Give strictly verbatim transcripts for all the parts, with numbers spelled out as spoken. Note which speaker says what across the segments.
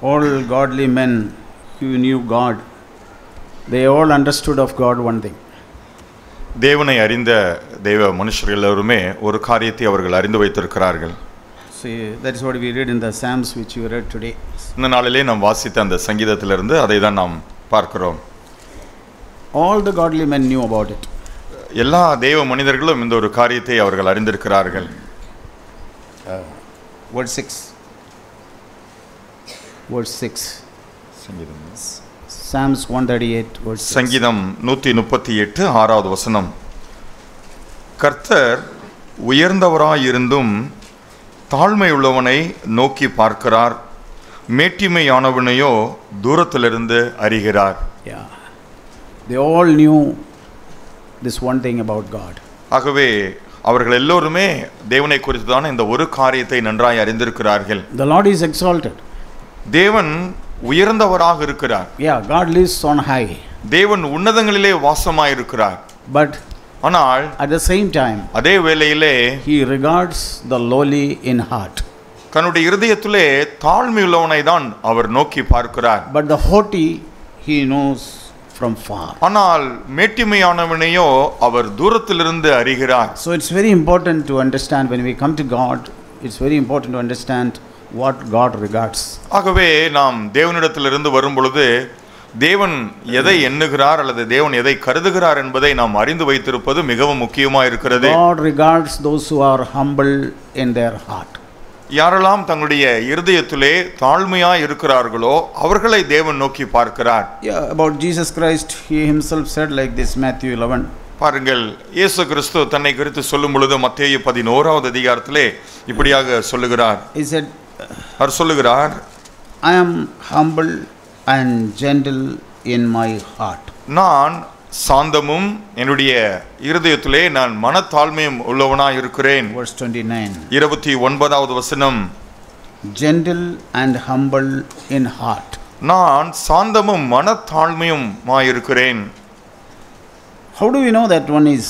Speaker 1: all godly men who knew God, they all understood of God one thing.
Speaker 2: தேவனை அறிந்த தேவ மனுஷர்கள் எல்லாருமே ஒரு காரியத்தை அவர்கள் அறிந்து வைத்திருக்கிறார்கள்.
Speaker 1: See, that is what we read in the Psalms which you read today.
Speaker 2: இந்த நாளிலே நாம் வாசித்த அந்த சங்கீதத்திலிருந்து அதை தான் நாம் பார்க்கிறோம்.
Speaker 1: All the godly men knew about it.
Speaker 2: எல்லா தேவ மனிதர்களும் இந்த ஒரு காரியத்தை அவர்கள் அறிந்திருக்கிறார்கள்.
Speaker 1: uh, verse six verse six
Speaker 2: சங்கீதம்
Speaker 1: Psalms one thirty-eight verse six.
Speaker 2: சங்கீதம் நூற்றி முப்பத்தி எட்டு ஆறாவது வசனம். கர்த்தர் உயர்ந்தவராயிருந்தும் தாழ்மை உள்ளவனை நோக்கி பார்க்கிறார், மேட்டிமையானவனையோ தூரத்திலிருந்து அறிகிறார்.
Speaker 1: Yeah, they all knew this one thing about God.
Speaker 2: ஆகவே அவர்கள் எல்லோருமே தேவனை குறித்து தான் இந்த ஒரு காரியத்தை நன்றாய் அறிந்திருக்கிறார்கள்.
Speaker 1: The Lord is exalted.
Speaker 2: தேவன் உயர்ந்தவராக இருக்கிறார்.
Speaker 1: Yeah, God lives on high.
Speaker 2: தேவன் உன்னதங்களிலே வாசமாயிருக்கிறார்.
Speaker 1: But
Speaker 2: ஆனால்
Speaker 1: at the same time,
Speaker 2: அதே வேளையிலே
Speaker 1: he regards the lowly in heart.
Speaker 2: தன்னுடைய இருதயத்திலே தாழ்மையுள்ளவனை தான் அவர் நோக்கி பார்க்கிறார்.
Speaker 1: But the haughty he knows from far.
Speaker 2: ஆனால் மேட்டிமையானவனையோ அவர் தூரத்திலிருந்து அறிகிறார்.
Speaker 1: So it's very important to understand when we come to God, it's very important to understand what God regards.
Speaker 2: ஆகவே நாம் தேவனிடத்திலிருந்து வரும் பொழுது தேவன் எதை எண்ணுகிறார் அல்லது தேவன் எதை கருதுகிறார் என்பதை நாம் அறிந்து வைத்திருப்பது மிகவும் முக்கியமாக இருக்கிறது.
Speaker 1: God regards those who are humble in their heart.
Speaker 2: யாரெல்லாம் தங்களுடைய இருதயத்திலே தாழ்மையாய் இருக்கிறார்களோ அவர்களை தேவன் நோக்கி பார்க்கிறார்.
Speaker 1: Yeah, about Jesus Christ, he himself said like this, Matthew eleven.
Speaker 2: பாருங்கள், இயேசு கிறிஸ்து தன்னை குறித்து சொல்லும் பொழுது மத்தேயு பதினோராவது அதிகாரத்திலே இப்படியாக சொல்லுகிறார்.
Speaker 1: He said,
Speaker 2: அவர் சொல்லுகிறார்,
Speaker 1: I am humble and gentle in my heart.
Speaker 2: நான் சாந்தமும் என்னுடைய இருதயத்திலே நான் மனத்தாழ்மையும் உள்ளவனாய் இருக்கிறேன்.
Speaker 1: Verse twenty-nine.
Speaker 2: இருபத்தி ஒன்பதாவது வசனம்.
Speaker 1: Gentle and humble in heart.
Speaker 2: நான் சாந்தமும் மனத்தாழ்மையுமாய் இருக்கிறேன்.
Speaker 1: How do we know that one is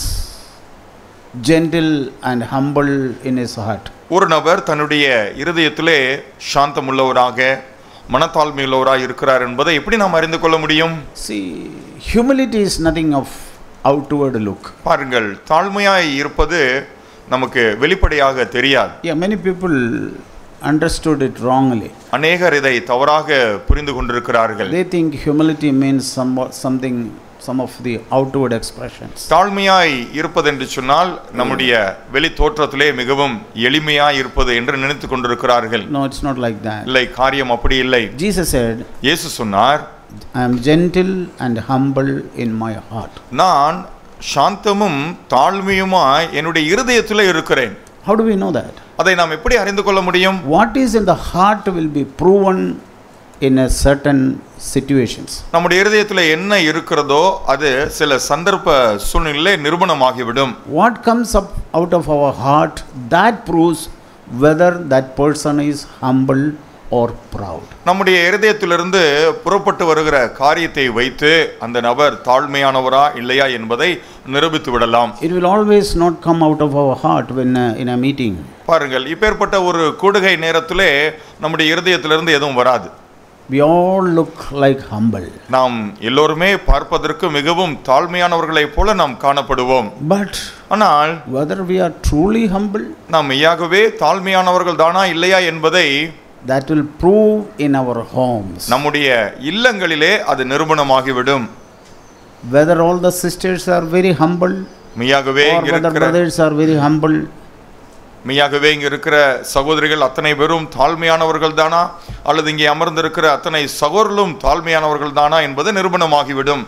Speaker 1: gentle and humble in his heart?
Speaker 2: ஒரு நபர் தன்னுடைய இருதயத்திலே சாந்தமுள்ளவராக மனத்தாழ்மையுள்ளவராக இருக்கிறார் என்பதை எப்படி நாம் அறிந்து கொள்ள முடியும்?
Speaker 1: See, humility is nothing of outward look.
Speaker 2: பாருங்கள், தாழ்மையாய் இருப்பது நமக்கு வெளிப்படையாக தெரியாது.
Speaker 1: Yeah, many people understood it wrongly.
Speaker 2: அநேகர் இதை தவறாக புரிந்து கொண்டிருக்கிறார்கள்.
Speaker 1: They think humility means some, something, some of the outward expressions.
Speaker 2: தாழ்மையாய் இருப்பது என்று சொன்னால் நம்முடைய வெளி தோற்றத்திலே மிகவும் எளிமையாய் இருப்பது என்று நினைத்து கொண்டிருக்கிறார்கள்.
Speaker 1: No, it's not like that.
Speaker 2: இல்லை, காரியம் அப்படி இல்லை.
Speaker 1: Jesus said,
Speaker 2: இயேசு சொன்னார்,
Speaker 1: I am gentle and humble in my heart.
Speaker 2: நான் சாந்தமும் தாழ்மையுமாய் என்னுடைய இருதயத்திலே இருக்கிறேன்.
Speaker 1: How do we know that?
Speaker 2: அதை நாம் எப்படி அறிந்து கொள்ள முடியும்?
Speaker 1: What is in the heart will be proven in a certain situations.
Speaker 2: நம்முடைய இருதயத்தில் என்ன இருக்கிறதோ அது சில சந்தர்ப்ப சூழ்நிலையிலே நிரூபணமாகிவிடும்.
Speaker 1: What comes up out of our heart, that proves whether that person is humble or proud.
Speaker 2: நம்முடைய இருதயத்திலிருந்து புறப்பட்டு வருகிற காரியத்தை வைத்து அந்த நபர் தாழ்மையானவரா இல்லையா என்பதை நிரூபித்து விடலாம்.
Speaker 1: It will always not come out of our heart when uh, in a meeting.
Speaker 2: பாருங்கள், இப்பேற்பட்ட ஒரு கூடுகை நேரத்திலே நம்முடைய இருதயத்திலிருந்து எதுவும் வராது.
Speaker 1: We all look like humble.
Speaker 2: நாம் எல்லோருமே பார்ப்பதற்கு மிகவும் தாழ்மையானவர்களைப் போல நாம் காணப்படுவோம்.
Speaker 1: But
Speaker 2: ஆனால்
Speaker 1: whether we are truly humble,
Speaker 2: நாம் மெய்யாகவே தாழ்மையானவர்கள் தானா இல்லையா என்பதை
Speaker 1: that will prove in our homes.
Speaker 2: நம்முடைய இல்லங்களிலே அது நிரூபணமாகிவிடும்.
Speaker 1: Whether all the sisters are very humble,
Speaker 2: மெய்யாகவே
Speaker 1: or
Speaker 2: இங்க
Speaker 1: whether
Speaker 2: இருக்கிற
Speaker 1: brothers are very humble,
Speaker 2: மெய்யாகவே இங்க இருக்கிற சகோதரிகள் அத்தனை பேரும் தாழ்மையானவர்கள் தானா அல்லது இங்கே அமர்ந்திருக்கிற அத்தனை சகோதரர்களும் தாழ்மையானவர்கள் தானா என்பது நிரூபணமாகிவிடும்.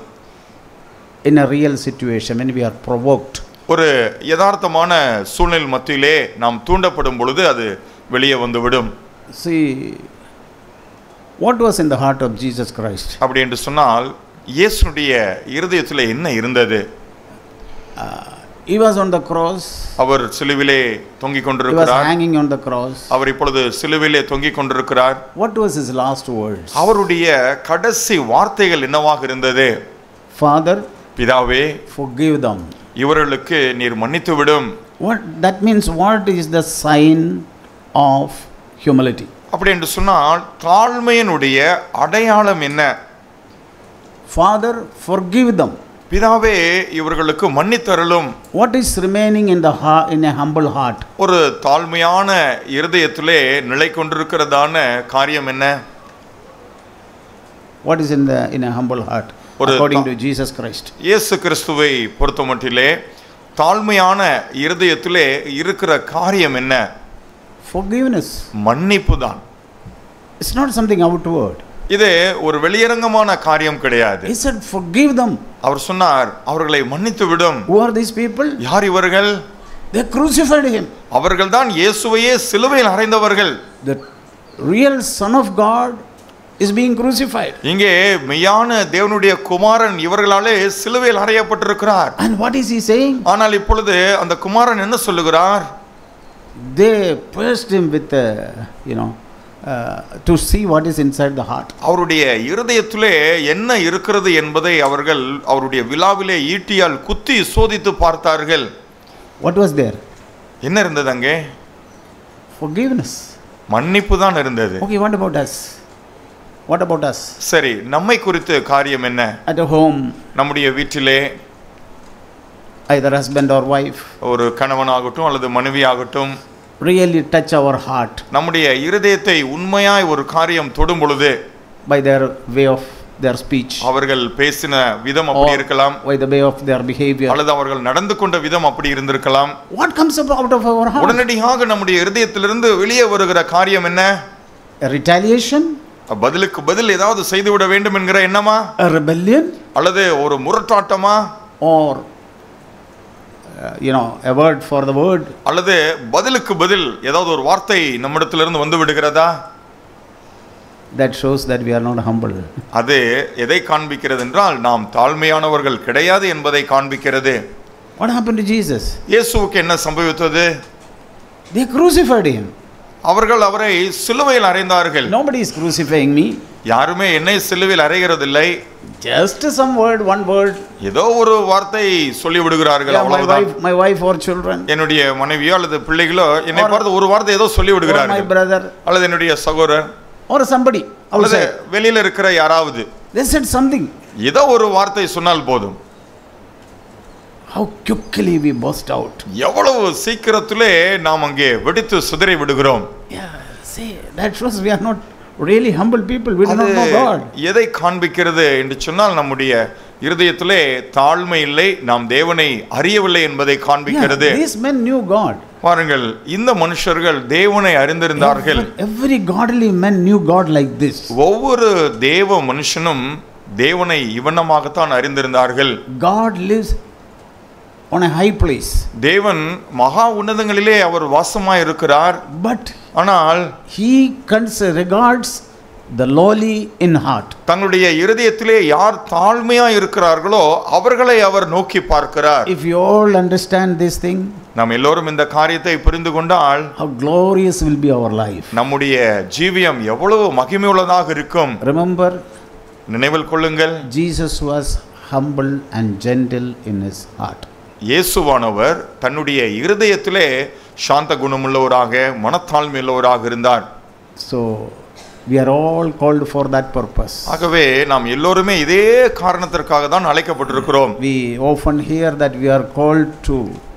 Speaker 1: in a real situation when we are provoked.
Speaker 2: ஒரு யதார்த்தமான சூழ்நிலை மத்தியிலே நாம் தூண்டப்படும் பொழுது அது வெளியே வந்துவிடும்.
Speaker 1: See, what was in the heart of Jesus Christ?
Speaker 2: அப்படி என்று சொன்னால் இயேசுனுடைய இருதயத்தில் என்ன இருந்தது?
Speaker 1: He was on the cross.
Speaker 2: அவர் சிலுவிலே தொங்கிக்
Speaker 1: He was
Speaker 2: கொண்டிருக்கிறார்.
Speaker 1: hanging on the cross.
Speaker 2: அவர் இப்பொழுது சிலுவிலே தொங்கிக் கொண்டிருக்கிறார்.
Speaker 1: What was his last words?
Speaker 2: அவருடைய கடைசி வார்த்தைகள் என்னவாக இருந்தது?
Speaker 1: Father,
Speaker 2: பிதாவே,
Speaker 1: forgive them.
Speaker 2: இவர்களுக்கு நீர் மன்னித்து விடும்.
Speaker 1: What that means? What is the sign of humility?
Speaker 2: அப்படி என்று சொன்னால் தாழ்மையினுடைய அடையாளம் என்ன?
Speaker 1: Father, forgive them.
Speaker 2: பிதாவே இவர்களுக்கு மன்னித்தருளும்.
Speaker 1: What is remaining in the heart, in a humble heart?
Speaker 2: ஒரு தாழ்மையான இருதயத்திலே நிலை கொண்டிருக்கிறதான காரியம் என்ன?
Speaker 1: What is in the in a humble heart according to Jesus Christ?
Speaker 2: இயேசு கிறிஸ்துவை பொறுத்தமட்டிலே தாழ்மையான இருதயத்திலே இருக்கிற காரியம் என்ன?
Speaker 1: Forgiveness.
Speaker 2: மன்னிப்பு தான்.
Speaker 1: It's not something outward.
Speaker 2: இது ஒரு வெளியரங்கமான காரியம் கிடையாது.
Speaker 1: He said forgive them.
Speaker 2: அவர் சொன்னார் அவர்களை மன்னித்து விடும்.
Speaker 1: Who are these people?
Speaker 2: யார் இவர்கள்?
Speaker 1: They crucified him.
Speaker 2: அவர்கள்தான் இயேசுவையே சிலுவையில் அறைந்தவர்கள்.
Speaker 1: The real son of God is being crucified.
Speaker 2: இங்கே மெய்யான தேவனுடைய குமாரன் இவர்களாலே சிலுவையில் அறையப்பட்டிருக்கிறார்.
Speaker 1: And what is he saying?
Speaker 2: ஆனால் இப்பொழுது அந்த குமாரன் என்ன சொல்லுகிறார்?
Speaker 1: They pierced him with a, you know uh, to see what is inside the heart.
Speaker 2: அவருடைய இருதயத்திலே என்ன இருக்கிறது என்பதை அவர்கள் அவருடைய விலாவிலே ஈட்டியால் குத்தி சோதித்து பார்த்தார்கள்.
Speaker 1: What was there?
Speaker 2: என்ன இருந்தது அங்கே?
Speaker 1: Forgiveness.
Speaker 2: மன்னிப்பு தான் இருந்தது.
Speaker 1: Okay, what about us? What about us?
Speaker 2: சரி, நம்மை குறித்து காரியம் என்ன?
Speaker 1: At home,
Speaker 2: நம்முடைய வீட்டிலே
Speaker 1: either husband or wife,
Speaker 2: ஒரு கணவனாகட்டும் அல்லது மனைவியாகட்டும்
Speaker 1: really touch our heart
Speaker 2: நம்முடைய இருதயத்தை உண்மையாய் ஒரு காரியம் தொடும் பொழுது
Speaker 1: by their way of their speech,
Speaker 2: அவர்கள் பேசின விதம் அப்படி இருக்கலாம்,
Speaker 1: by the way of their behavior,
Speaker 2: அல்லது அவர்கள் நடந்து கொண்ட விதம் அப்படி இருந்திருக்கலாம்.
Speaker 1: what comes up out of our heart?
Speaker 2: உடனடியாக நம்முடைய இருதயத்திலிருந்து வெளியே வருகிற காரியம் என்ன?
Speaker 1: A retaliation,
Speaker 2: பதிலுக்கு பதில் ஏதாவது செய்துவிட வேண்டும் என்கிற எண்ணமா?
Speaker 1: a rebellion,
Speaker 2: அல்லது ஒரு முரட்டாட்டமா?
Speaker 1: or uh, you know a word for the word,
Speaker 2: அல்லது பதிலுக்கு பதில் ஏதாவது ஒரு வார்த்தை நம்மிடத்திலிருந்து வந்து விடுகிறதா?
Speaker 1: that shows that we are not humble.
Speaker 2: அது எதை காண்பிக்கிறது என்றால் நாம் தாழ்மையானவர்கள் கிடையாது என்பதை காண்பிக்கிறது.
Speaker 1: What happened to Jesus?
Speaker 2: இயேசுவுக்கு என்ன சம்பவித்தது?
Speaker 1: They crucified him.
Speaker 2: அவர்கள் அவரை சிலுவையில் அறைந்தார்கள்.
Speaker 1: Nobody is crucifying me.
Speaker 2: யாருமே என்னை சிலுவையில் அறைகிறதில்லை.
Speaker 1: Just some word, one word.
Speaker 2: ஏதோ ஒரு வார்த்தை சொல்லி விடுகிறார்கள், அவ்வளவுதான்.
Speaker 1: My wife, my wife or children,
Speaker 2: என்னுடைய மனைவியோ அல்லது பிள்ளைகளோ என்னை பார்த்து ஒரு வார்த்தை ஏதோ சொல்லி விடுகிறார்கள்.
Speaker 1: my brother,
Speaker 2: அல்லது என்னுடைய சகோதரர்,
Speaker 1: or somebody
Speaker 2: அல்லது
Speaker 1: outside.
Speaker 2: வெளியில இருக்கிற யாராவது
Speaker 1: They said something.
Speaker 2: ஏதோ ஒரு வார்த்தை சொன்னால் போதும்.
Speaker 1: How quickly we burst out.
Speaker 2: எவ்வளவு சீக்கிரத்திலே நாம் அங்கே வெடித்து சிதறி விடுகிறோம்.
Speaker 1: Yeah, see, that shows we are not really humble people. We do not know God.
Speaker 2: எதை காண்பிக்கிறது என்று சொன்னால் நம்முடைய இருதயத்திலே தாழ்மை இல்லை, நாம் தேவனை அறியவில்லை என்பதை காண்பிக்கிறது.
Speaker 1: Yeah, these men knew God.
Speaker 2: பாருங்கள், இந்த மனுஷர்கள் தேவனை அறிந்திருந்தார்கள்.
Speaker 1: Every, every godly man knew God like this.
Speaker 2: ஒவ்வொரு தேவ மனுஷனும் தேவனை இவனமாகத்தான் அறிந்திருந்தார்கள்.
Speaker 1: God lives on a high place.
Speaker 2: தேவன் மகா உன்னதங்களிலே அவர் வாசமாய் இருக்கிறார்.
Speaker 1: But
Speaker 2: ஆனால்
Speaker 1: he regards the lowly in heart.
Speaker 2: தங்களுடைய இருதயத்திலே யார் தாழ்மையாய் இருக்கிறார்களோ அவர்களை அவர் நோக்கி பார்க்கிறார்.
Speaker 1: If you all understand this thing,
Speaker 2: நாம் எல்லோரும் இந்த காரியத்தை புரிந்து கொண்டால்
Speaker 1: how glorious will be our life.
Speaker 2: நம்முடைய ஜீவியம் எவ்வளவு மகிமையுள்ளதாக இருக்கும்.
Speaker 1: Remember,
Speaker 2: நினைவில் கொள்ளுங்கள்,
Speaker 1: Jesus was humble and gentle in his heart.
Speaker 2: இயேசுவானவர் தன்னுடைய இருதயத்திலே சாந்த குணமுள்ளவராக மனத்தாழ்மையுள்ளவராக இருந்தார்.
Speaker 1: So we are all called for that purpose.
Speaker 2: ஆகவே நாம் எல்லோருமே இதே காரணத்திற்காக தான் அழைக்கப்பட்டிருக்கிறோம்.
Speaker 1: We often hear that we are called to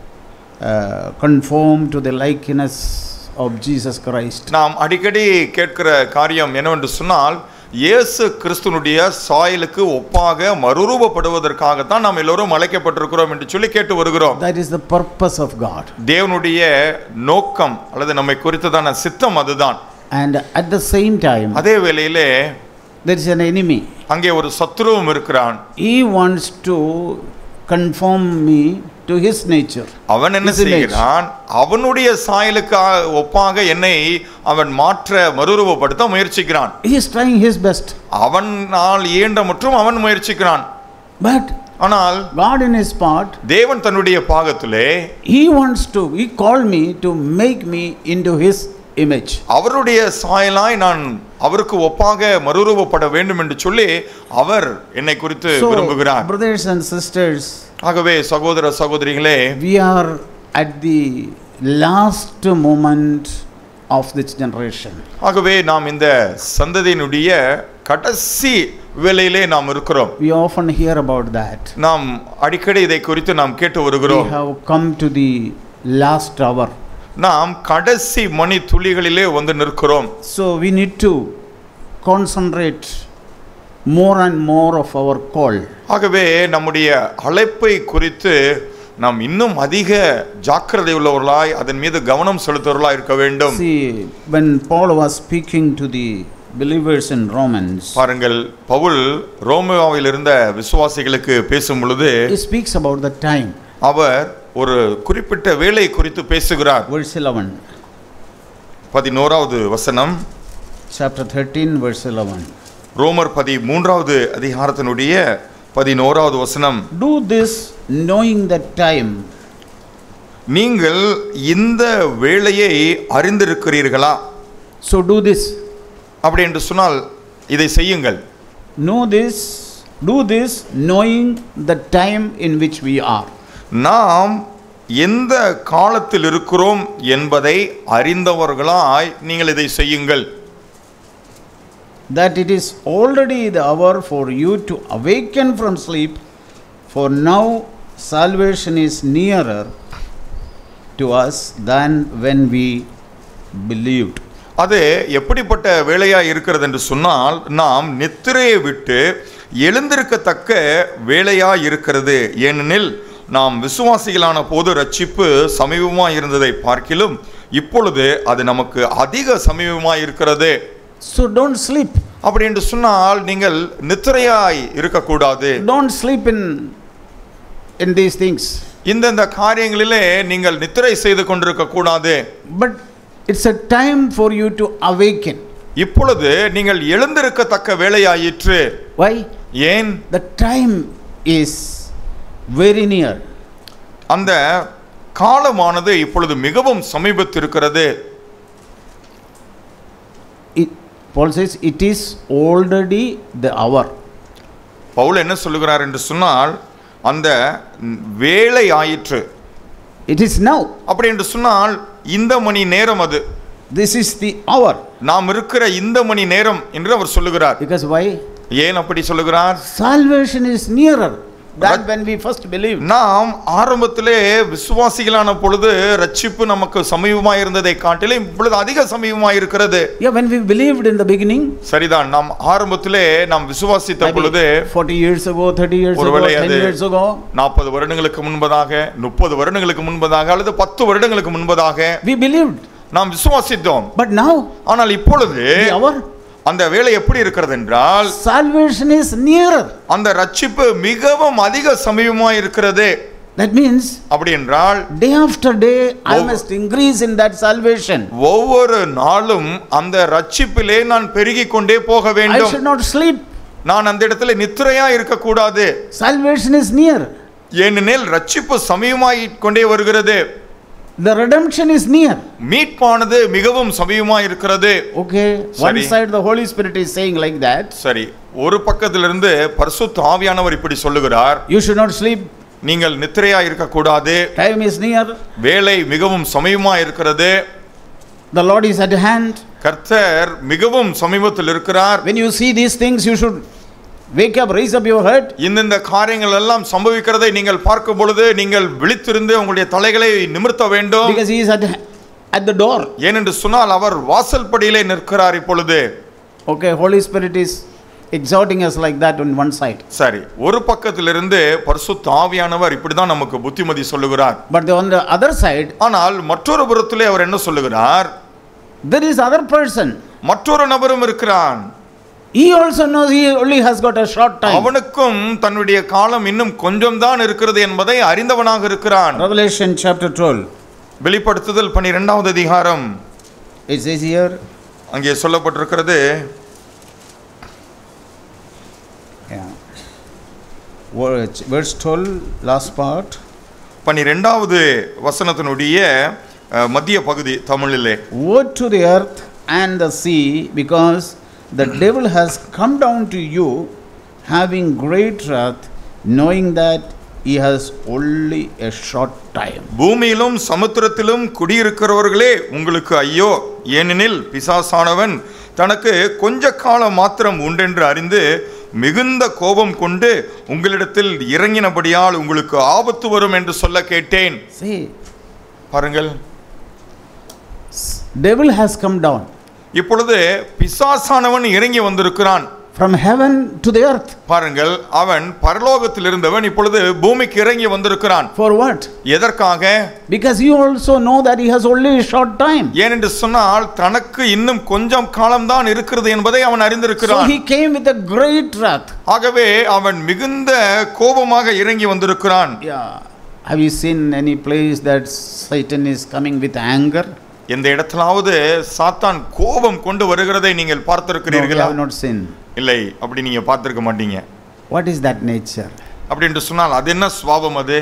Speaker 1: uh, conform to the likeness of Jesus Christ.
Speaker 2: நாம் அடிக்கடி கேட்கிற காரியம் என்னவென்று சொன்னால், இயேசு கிறிஸ்துனுடைய சாயலுக்கு ஒப்பாக மறுரூபப்படுவதற்காகத்தான் நாம் எல்லோரும் அழைக்கப்பட்டிருக்கிறோம் என்று சொல்லி கேட்டு வருகிறோம்.
Speaker 1: That is the purpose of God.
Speaker 2: தேவனுடைய நோக்கம் அல்லது நம்மை குறித்ததான சித்தம் அதுதான்.
Speaker 1: And at the same time,
Speaker 2: அதே வேளையிலே
Speaker 1: there is an enemy.
Speaker 2: அங்கே ஒரு சத்துருவும் இருக்கிறான்.
Speaker 1: He wants to conform me to his nature.
Speaker 2: அவன் என்ன செய்கிறான்? அவனுடைய சாயலுக்கு ஒப்பாக என்னை அவன் மாற்ற மறுரூபப்படுத்த முயற்சிக்கிறான்.
Speaker 1: He is trying his best.
Speaker 2: அவனால் இயன்ற மற்றும் அவன் முயற்சிக்கிறான்.
Speaker 1: But
Speaker 2: ஆனால்
Speaker 1: God in his part,
Speaker 2: தேவன் தன்னுடைய பாகத்திலே
Speaker 1: he wants to, he called me to make me into his image.
Speaker 2: அவருடைய சாயலாய் நான் அவருக்கு ஒப்பாக மறுரூபப்பட வேண்டும் என்று சொல்லி அவர் என்னை குறித்து விரும்புகிறார்.
Speaker 1: Brothers and sisters,
Speaker 2: ஆகவே சகோதர சகோதரிகளே,
Speaker 1: we are at the last moment of this generation.
Speaker 2: ஆகவே நாம் இந்த சந்ததியினுடைய கடைசி வேளையிலே நாம் இருக்கிறோம்.
Speaker 1: We often hear about that.
Speaker 2: நாம் அடிக்கடி இதை குறித்து நாம் கேட்டு வருகிறோம்.
Speaker 1: We have come to the last hour.
Speaker 2: நாம் கடைசி மணி துளிகளிலே வந்து நிற்கிறோம்.
Speaker 1: So we need to concentrate more and more of our call.
Speaker 2: ஆகவே நம்முடைய அழைப்பை குறித்து நாம் இன்னும் அதிக ஜாக்கிரதை உள்ளவர்களாய் அதன் மீது கவனம் செலுத்துவர்களாய் இருக்க வேண்டும்.
Speaker 1: See, when Paul was speaking to the believers in Romans,
Speaker 2: பாருங்கள், பவுல் ரோமாவில் இருந்த விசுவாசிகளுக்கு பேசும் பொழுது
Speaker 1: he speaks about the time.
Speaker 2: அவர் ஒரு குறிப்பிட்ட வேளை குறித்து பேசுகிறார்.
Speaker 1: Verse eleven.
Speaker 2: பதினோராவது வசனம்.
Speaker 1: Chapter thirteen, verse eleven.
Speaker 2: ரோமர் பதிமூன்றாவது அதிகாரத்தினுடைய பதினோராவது வசனம்.
Speaker 1: Do this knowing the time.
Speaker 2: நீங்கள் இந்த வேளையை அறிந்திருக்கிறீர்களா?
Speaker 1: So do this.
Speaker 2: அப்படி என்று சொன்னால் இதை செய்யுங்கள்.
Speaker 1: Know this, do this knowing the time in which we are.
Speaker 2: நாம் எந்த காலத்தில் இருக்கிறோம் என்பதை அறிந்தவர்களாய் நீங்கள் இதை செய்யுங்கள்.
Speaker 1: That it is already the hour for you to awaken from sleep, for now salvation is nearer to us than when we believed.
Speaker 2: அது எப்படிப்பட்ட வேளையா இருக்கிறது என்று சொன்னால், நாம் நித்திரையை விட்டு எழுந்திருக்கத்தக்க வேளையா இருக்கிறது. ஏனெனில் நாம் விசுவாசிகளான போது ரட்சிப்பு சமீபமாய் இருந்ததை பார்க்கிலும் இப்பொழுது அது நமக்கு அதிக சமீபமாய் இருக்கிறது.
Speaker 1: So don't sleep.
Speaker 2: அப்படி என்று சொன்னால் நீங்கள் நித்திரையாய் இருக்கக்கூடாது.
Speaker 1: Don't sleep in in these things.
Speaker 2: இந்த இந்த காரியங்களிலே நீங்கள் நித்திரை செய்து கொண்டிருக்க கூடாது.
Speaker 1: But it's a time for you to awaken.
Speaker 2: இப்பொழுது நீங்கள் எழுந்திருக்கத்தக்க வேளையாயிற்று.
Speaker 1: Why?
Speaker 2: ஏன்?
Speaker 1: The time is very near.
Speaker 2: அந்த காலமானது இப்பொழுது மிகவும் சமீபத்தில் இருக்கிறது.
Speaker 1: It, Paul says it is already the hour.
Speaker 2: Pavul என்ன சொல்லுகிறார் என்று சொன்னால், அந்த வேளை ஆயிற்று.
Speaker 1: It is now.
Speaker 2: அப்படி என்று சொன்னால் இந்த மணி நேரம் அது.
Speaker 1: This is the hour.
Speaker 2: நாம் இருக்கிற இந்த மணி நேரம் என்று அவர் சொல்லுகிறார்.
Speaker 1: Because why?
Speaker 2: ஏன் அப்படி சொல்லுகிறார்?
Speaker 1: Salvation is nearer than when we first believed.
Speaker 2: நாம் ஆரம்பத்திலே விசுவாசிகளான பொழுது ரட்சிப்பு நமக்கு சமீபமாய் இருந்ததை காட்டிலும் இப்பொழுது அதிக சமீபமாய் இருக்கிறது.
Speaker 1: Yeah, when we believed in the beginning,
Speaker 2: சரிதான், நாம் ஆரம்பத்திலே நாம் விசுவாசித்த பொழுது
Speaker 1: forty years ago, thirty years ago, ten years ago,
Speaker 2: நாற்பது வருடங்களுக்கு முன்பதாக, முப்பது வருடங்களுக்கு முன்பதாக அல்லது பத்து வருடங்களுக்கு முன்பதாக
Speaker 1: we believed.
Speaker 2: நாம் விசுவாசித்தோம்.
Speaker 1: But now,
Speaker 2: ஆனால் இப்பொழுது
Speaker 1: the hour,
Speaker 2: அந்த வேளை எப்படி இருக்கிறது என்றால்,
Speaker 1: salvation is nearer.
Speaker 2: அந்த ரட்சிப்பு மிகவும் அதிக சமீபமாய் இருக்கிறது.
Speaker 1: That means
Speaker 2: அப்படி என்றால்
Speaker 1: day after day I must increase in that salvation.
Speaker 2: ஒவ்வொரு நாளும் அந்த ரட்சிப்பிலே நான் பெருகிக் கொண்டே போக
Speaker 1: I
Speaker 2: வேண்டும்.
Speaker 1: should not sleep.
Speaker 2: நான் அந்த இடத்துல நித்திரையா இருக்க கூடாது.
Speaker 1: Salvation is near.
Speaker 2: ஏனெனில் ரட்சிப்பு சமீபமாய் கொண்டே வருகிறது.
Speaker 1: The redemption is near.
Speaker 2: மீட்பானது மிகவும் சமீபமாய் இருக்கிறது.
Speaker 1: Okay, one side the Holy Spirit is saying like that.
Speaker 2: சரி, ஒரு பக்கத்திலிருந்து பரிசுத்த ஆவியானவர் இப்படி சொல்லுகிறார்,
Speaker 1: You should not sleep.
Speaker 2: நீங்கள் நித்திரையா இருக்க கூடாது.
Speaker 1: Time is near.
Speaker 2: வேளை மிகவும் சமீபமாய் இருக்கிறது.
Speaker 1: The Lord is at hand.
Speaker 2: கர்த்தர் மிகவும் சமீபத்தில் இருக்கிறார்.
Speaker 1: When you see these things, you should wake up, raise up your head.
Speaker 2: இந்த காரியங்கள் எல்லாம் சம்பவிக்கிறதை நீங்கள் பார்க்கும் பொழுது நீங்கள் விழித்திருந்து உங்களுடைய தலைகளை நிமிர்த்த வேண்டும்.
Speaker 1: Because he is at at the door.
Speaker 2: ஏனென்று சொன்னால் அவர் வாசல் படியிலே நிற்கிறார் இப்பொழுது.
Speaker 1: Okay, Holy Spirit is exhorting us like that on one side.
Speaker 2: சரி, ஒரு பக்கத்திலிருந்து பரிசுத்த ஆவியானவர் இப்படிதான் நமக்கு புத்திமதி சொல்லுகிறார்.
Speaker 1: But on the other side,
Speaker 2: ஆனால் மற்றொரு புறத்திலே அவர் என்ன சொல்லுகிறார்?
Speaker 1: there is other person.
Speaker 2: மற்றொரு நபரும் இருக்கிறான்.
Speaker 1: He also knows he only has got a short time.
Speaker 2: அவனுக்கும் தன்னுடைய காலம் இன்னும் கொஞ்சம் தான் இருக்கிறது என்பதை அறிந்தவனாக இருக்கிறான்.
Speaker 1: Revelation chapter twelve.
Speaker 2: வெளிப்படுத்துதல் பன்னிரண்டாவது அதிகாரம்.
Speaker 1: It says here,
Speaker 2: அங்கே சொல்லப்பட்டிருக்கிறது,
Speaker 1: yeah, verse twelve, last part.
Speaker 2: பன்னிரெண்டாவது வசனத்தினுடைய மத்திய பகுதி தமிழிலே.
Speaker 1: Woe to the earth and the sea, because the devil has come down to you, having great wrath, knowing that he has only a short time.
Speaker 2: பூமியிலும் சமுத்திரத்திலும் குடியிருக்கிறவர்களே உங்களுக்கு ஐயோ, ஏனெனில் பிசாசானவன் தனக்கு கொஞ்ச காலம் மாத்திரம் உண்டென்று அறிந்து மிகுந்த கோபம் கொண்டு உங்களிடத்தில் இறங்கினபடியால் உங்களுக்கு ஆபத்து வரும் என்று சொல்ல கேட்டேன்.
Speaker 1: See,
Speaker 2: பாருங்கள்,
Speaker 1: devil has come down.
Speaker 2: இப்பொழுது பிசாசானவன் இறங்கி வந்திருக்கிறான்.
Speaker 1: From heaven to the earth.
Speaker 2: பாருங்கள், அவன் பரலோகத்தில் இருந்தவன் இப்பொழுது பூமிக்கு இறங்கி வந்திருக்கிறான்.
Speaker 1: For what?
Speaker 2: எதற்காக?
Speaker 1: Because you also know that he has only a short time.
Speaker 2: ஏனென்று சொன்னால் தனக்கு இன்னும் கொஞ்சம் காலம்தான் இருக்கிறது என்பதை அவன் அறிந்திருக்கிறான்.
Speaker 1: So he came with a great wrath.
Speaker 2: ஆகவே அவன் மிகுந்த கோபமாக இறங்கி வந்திருக்கிறான்.
Speaker 1: Yeah. Have you seen any place that Satan is coming with anger?
Speaker 2: எந்த இடத்திலாவது சாத்தான் கோபம் கொண்டு வருகிறதை நீங்கள் பார்த்திருக்கிறீர்களா?
Speaker 1: No, we have not seen.
Speaker 2: இல்லை, அப்படி நீங்க பார்த்திருக்க மாட்டீங்க.
Speaker 1: What is that nature?
Speaker 2: அப்படி என்று சொன்னால் அது என்ன சுபாவம்? அது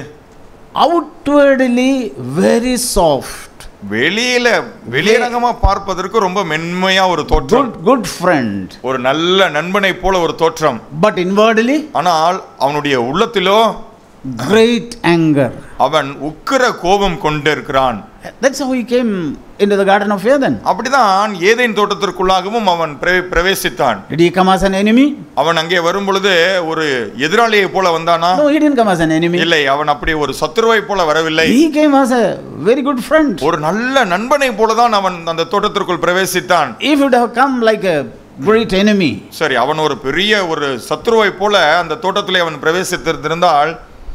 Speaker 1: outwardly very soft.
Speaker 2: வெளியில வெளியரங்கமா பார்ப்பதற்கு ரொம்ப மென்மையா ஒரு தோற்றம்.
Speaker 1: Good, good friend.
Speaker 2: ஒரு நல்ல நண்பனை போல ஒரு தோற்றம்.
Speaker 1: But inwardly,
Speaker 2: ஆனால் அவனுடைய உள்ளத்திலோ
Speaker 1: great anger.
Speaker 2: அவன் உக்கிர கோபம் கொண்டு இருக்கிறான்.
Speaker 1: That's how he came into the garden of Eden.
Speaker 2: அப்படிதான் ஏதேன் தோட்டத்திற்குள்ளாகவும் அவன் பிரவேசித்தான்.
Speaker 1: Did he come as an enemy?
Speaker 2: அவன் அங்கே வரும் பொழுது ஒரு எதிராளியை போல வந்தானா?
Speaker 1: No, he didn't come as an enemy.
Speaker 2: இல்லை, அவன் அப்படி ஒரு சத்துருவை போல வரவில்லை.
Speaker 1: He came as a very good friend.
Speaker 2: ஒரு நல்ல நண்பனை போல தான் அவன் அந்த தோட்டத்திற்குள் பிரவேசித்தான்.
Speaker 1: If he would have come like a great enemy,
Speaker 2: சரி, அவன் ஒரு பெரிய ஒரு சத்துருவை போல அந்த தோட்டத்திலே அவன் பிரவேசித்திருந்தால்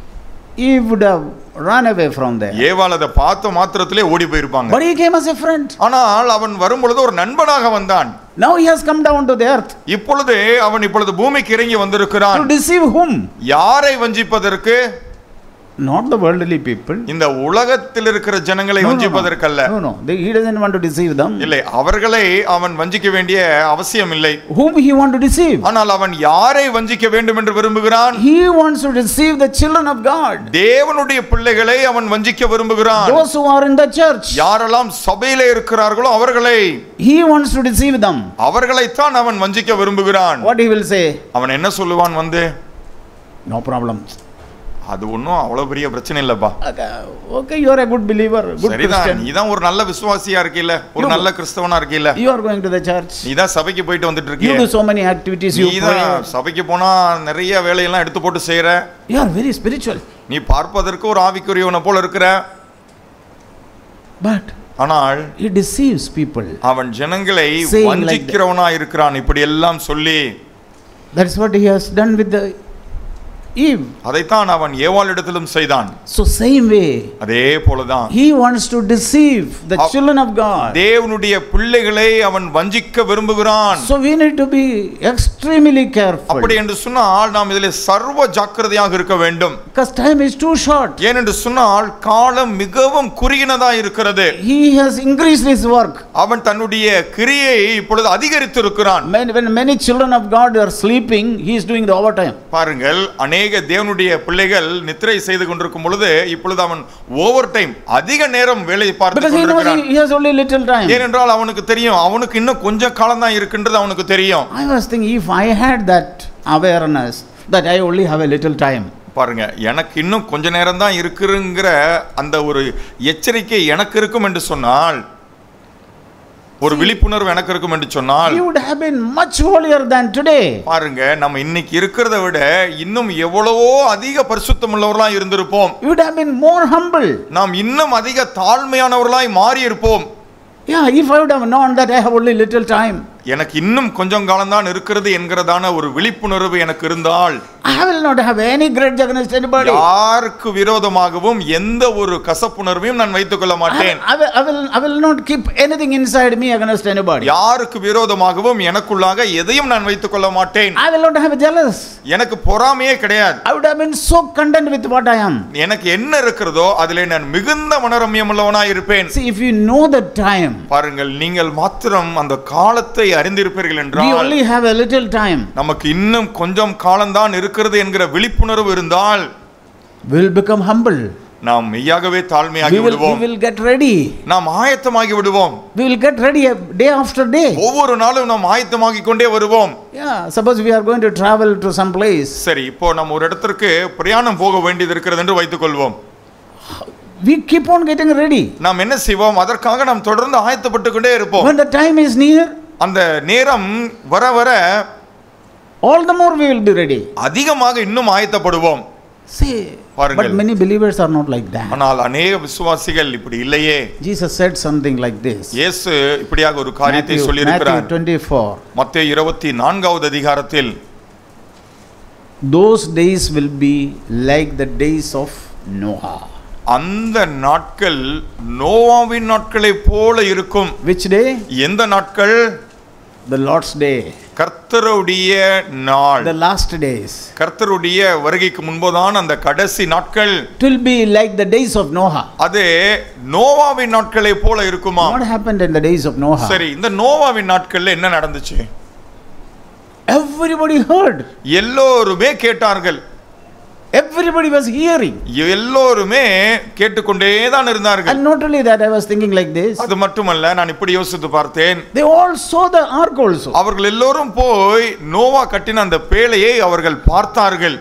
Speaker 1: he would have run away from there.
Speaker 2: ஏவாள் அதை பார்த்த மாத்திரத்திலே ஓடி போயிருப்பாங்க.
Speaker 1: But he came as a friend.
Speaker 2: ஆனால் அவன் வரும் பொழுது ஒரு நண்பனாக வந்தான்.
Speaker 1: Now he has come down to the earth.
Speaker 2: இப்பொழுது அவன் இப்பொழுது பூமிக்கு இறங்கி வந்திருக்கிறான்.
Speaker 1: To deceive whom?
Speaker 2: யாரை வஞ்சிப்பதற்கு?
Speaker 1: Not the worldly people.
Speaker 2: இந்த உலகத்தில் இருக்கிற ஜனங்களை வஞ்சிப்பதற்கல்ல.
Speaker 1: No, no. They, he doesn't want to deceive them.
Speaker 2: இல்லை, அவர்களை அவன் வஞ்சிக்க வேண்டிய அவசியம் இல்லை.
Speaker 1: Whom he want to deceive?
Speaker 2: ஆனால் அவன் யாரை வஞ்சிக்க வேண்டும் என்று விரும்புகிறான்?
Speaker 1: He wants to deceive the children of God.
Speaker 2: தேவனுடைய பிள்ளைகளை அவன் வஞ்சிக்க விரும்புகிறான்.
Speaker 1: Those who are in the church.
Speaker 2: யாரெல்லாம் சபையிலே இருக்கிறார்களோ அவர்களை
Speaker 1: He wants to deceive them.
Speaker 2: அவர்களைத்தான் அவன் வஞ்சிக்க விரும்புகிறான்.
Speaker 1: What he will say?
Speaker 2: அவன் என்ன சொல்லுவான் வந்து?
Speaker 1: No problem.
Speaker 2: அது ஒன்றும் அவ்வளவு பெரிய பிரச்சனை இல்லப்பா.
Speaker 1: Okay, you are a good believer, good Christian.
Speaker 2: நீதான் ஒரு நல்ல விசுவாசியா இருக்கீல்ல, ஒரு நல்ல கிறிஸ்தவனா இருக்கீல்ல.
Speaker 1: You are going to the church.
Speaker 2: நீதான் சபைக்கு போயிட்டு வந்துட்டு இருக்கீங்க.
Speaker 1: You do so many activities. You pray.
Speaker 2: சபைக்கு போனா நிறைய வேலையெல்லாம் எடுத்து போட்டு செய்யற.
Speaker 1: You are very spiritual.
Speaker 2: நீ பார்ப்பதற்கு ஒரு ஆவிக்குரியவனை போல இருக்கிற.
Speaker 1: But
Speaker 2: ஆனால்
Speaker 1: he deceives people.
Speaker 2: அவன் ஜனங்களை வஞ்சிக்கிறவனா இருக்கிறான் இப்படி எல்லாம் சொல்லி.
Speaker 1: That's what he has done with the Eve.
Speaker 2: அதைத்தான் அவன் ஏவாளிடத்திலும் செய்தான்.
Speaker 1: So same way,
Speaker 2: அதே போலதான்
Speaker 1: he wants to deceive the children of God.
Speaker 2: தேவனுடைய பிள்ளைகளை அவன் வஞ்சிக்க விரும்புகிறான்.
Speaker 1: So we need to be extremely careful.
Speaker 2: அப்படி என்று சொன்னால் நாம் இதிலே சர்வ ஜாக்கிரதையாக இருக்க வேண்டும்.
Speaker 1: Because time is too short.
Speaker 2: ஏனென்று சொன்னால் காலம் மிகவும் குறுகினதா இருக்கிறது.
Speaker 1: He has increased his work.
Speaker 2: அவன் தன்னுடைய கிரியை இப்பொழுது அதிகரித்து இருக்கிறான்.
Speaker 1: When many children of God are sleeping, he is doing the overtime.
Speaker 2: பாருங்கள், அநேக தேவனுடைய பிள்ளைகள் நித்திரை செய்து கொண்டிருக்கும் பொழுது இப்பொழுது அவன் ஓவர் டைம் அதிக நேரம் வேலை பார்த்து கொண்டிருக்கிறான்.
Speaker 1: He has only little time.
Speaker 2: ஏனென்றால் அவனுக்கு தெரியும் அவனுக்கு இன்னும் கொஞ்சம் காலம் தான் இருக்குன்றது அவனுக்கு தெரியும்.
Speaker 1: I was thinking, if I had that awareness that I only have a little time.
Speaker 2: பாருங்க, எனக்கு இன்னும் கொஞ்ச நேரம் தான் இருக்குங்கிற அந்த ஒரு எச்சரிக்கை எனக்கு இருக்கும் என்று சொன்னால், ஒரு விழிப்புணர்வு எனக்கு இருக்கும் என்று சொன்னால்,
Speaker 1: you would have been much holier than today.
Speaker 2: பாருங்க, நம்ம இன்னைக்கு இருக்கிறத விட இன்னும் எவ்வளவோ அதிக பரிசுத்தம் உள்ளவர்களாய் இருந்திருப்போம்.
Speaker 1: You would have been more humble.
Speaker 2: நாம் இன்னும் அதிக தாழ்மையானவர்களாய் மாறி இருப்போம்.
Speaker 1: Yeah, if I would have known that I have only little time.
Speaker 2: எனக்கு இன்னும் கொஞ்சம் காலம் தான் இருக்கிறது என்கிறதான ஒரு விழிப்புணர்வு எனக்கு இருந்தால்,
Speaker 1: I will not have any grudge against anybody.
Speaker 2: யாருக்கு விரோதமாகவும் எந்த ஒரு கசப்புணர்வையும் நான் வைத்துக் கொள்ள மாட்டேன்.
Speaker 1: I will, I will, I will not keep anything inside me against anybody.
Speaker 2: யாருக்கு விரோதமாகவும் எனக்குள்ளாக எதையும் நான் வைத்துக் கொள்ள மாட்டேன்.
Speaker 1: I will not have jealous.
Speaker 2: எனக்கு பொறாமையே கிடையாது.
Speaker 1: I would have been so content with what I am.
Speaker 2: எனக்கு என்ன இருக்கிறதோ அதிலே நான் மிகுந்த மனரம்யம் உள்ளவனாய் இருப்பேன்.
Speaker 1: See, if you know the time,
Speaker 2: பாருங்கள், நீங்கள் மாத்திரம் அந்த காலத்தை அறிந்திருப்பீர்கள் என்றால்,
Speaker 1: we only have a little time,
Speaker 2: நமக்கு இன்னும் கொஞ்சம் காலம்தான் இருக்கிறது என்கிற விழிப்புணர்வு இருந்தால்,
Speaker 1: will become humble.
Speaker 2: நாம் மெய்யாகவே
Speaker 1: We
Speaker 2: தாழ்மையாகி
Speaker 1: will, we
Speaker 2: விடுவோம்.
Speaker 1: will get ready.
Speaker 2: நாம் ஆயத்தமாகி விடுவோம்.
Speaker 1: We will get ready day after day.
Speaker 2: ஒவ்வொரு நாளும் நாம் ஆயத்தமாகி கொண்டே வருவோம்.
Speaker 1: Yeah, suppose we are going to travel to some place.
Speaker 2: சரி, இப்போ நம்ம ஒரு இடத்திற்கு பிரயாணம் போக வேண்டியது இருக்கிறது என்று வைத்துக் கொள்வோம்.
Speaker 1: We keep on getting ready.
Speaker 2: நாம் என்ன செய்வோம்? அதற்காக நாம் தொடர்ந்து ஆயத்தப்பட்டு கொண்டே இருப்போம்.
Speaker 1: When the time is near,
Speaker 2: அந்த நேரம் வர வர
Speaker 1: all the more we will be ready.
Speaker 2: அதிகமாக இன்னும் ஆயத்தப்படுவோம்.
Speaker 1: See, but many believers are not like that.
Speaker 2: ஆனால் அநேக விசுவாசிகள் இப்படி இல்லையே.
Speaker 1: Jesus said something like this.
Speaker 2: இயேசு இப்படியாக ஒரு காரியத்தை சொல்லி இருக்கிறார்.
Speaker 1: Matthew twenty-four.
Speaker 2: மத்தேயு இருபத்தி நான்காவது அதிகாரத்தில்,
Speaker 1: those days will be like the days of Noah.
Speaker 2: அந்த நாட்கள் நோவாவின் நாட்களை போல இருக்கும்.
Speaker 1: Which day?
Speaker 2: எந்த நாட்கள்?
Speaker 1: The Lord's day.
Speaker 2: கர்த்தருடைய நாள்.
Speaker 1: The last days.
Speaker 2: கர்த்தருடைய வருகைக்கு முன்பதான அந்த கடைசி நாட்கள்.
Speaker 1: It will be like the days of Noah.
Speaker 2: அது நோவாவின் நாட்களை போல இருக்குமா?
Speaker 1: What happened in the days of Noah?
Speaker 2: சரி, இந்த நோவாவின் நாட்கள்ல என்ன நடந்துச்சு?
Speaker 1: Everybody heard.
Speaker 2: எல்லோருமே கேட்டார்கள்.
Speaker 1: Everybody was hearing.
Speaker 2: எல்லோருமே கேட்டுக்கொண்டே தான் இருந்தார்கள்.
Speaker 1: And not only that, I was thinking like this.
Speaker 2: அது மட்டுமல்ல, நான் இப்படி யோசித்து பார்த்தேன்.
Speaker 1: They all saw the ark also.
Speaker 2: அவர்கள் எல்லோரும் போய் நோவா கட்டின அந்த பேழையை அவர்கள் பார்த்தார்கள்.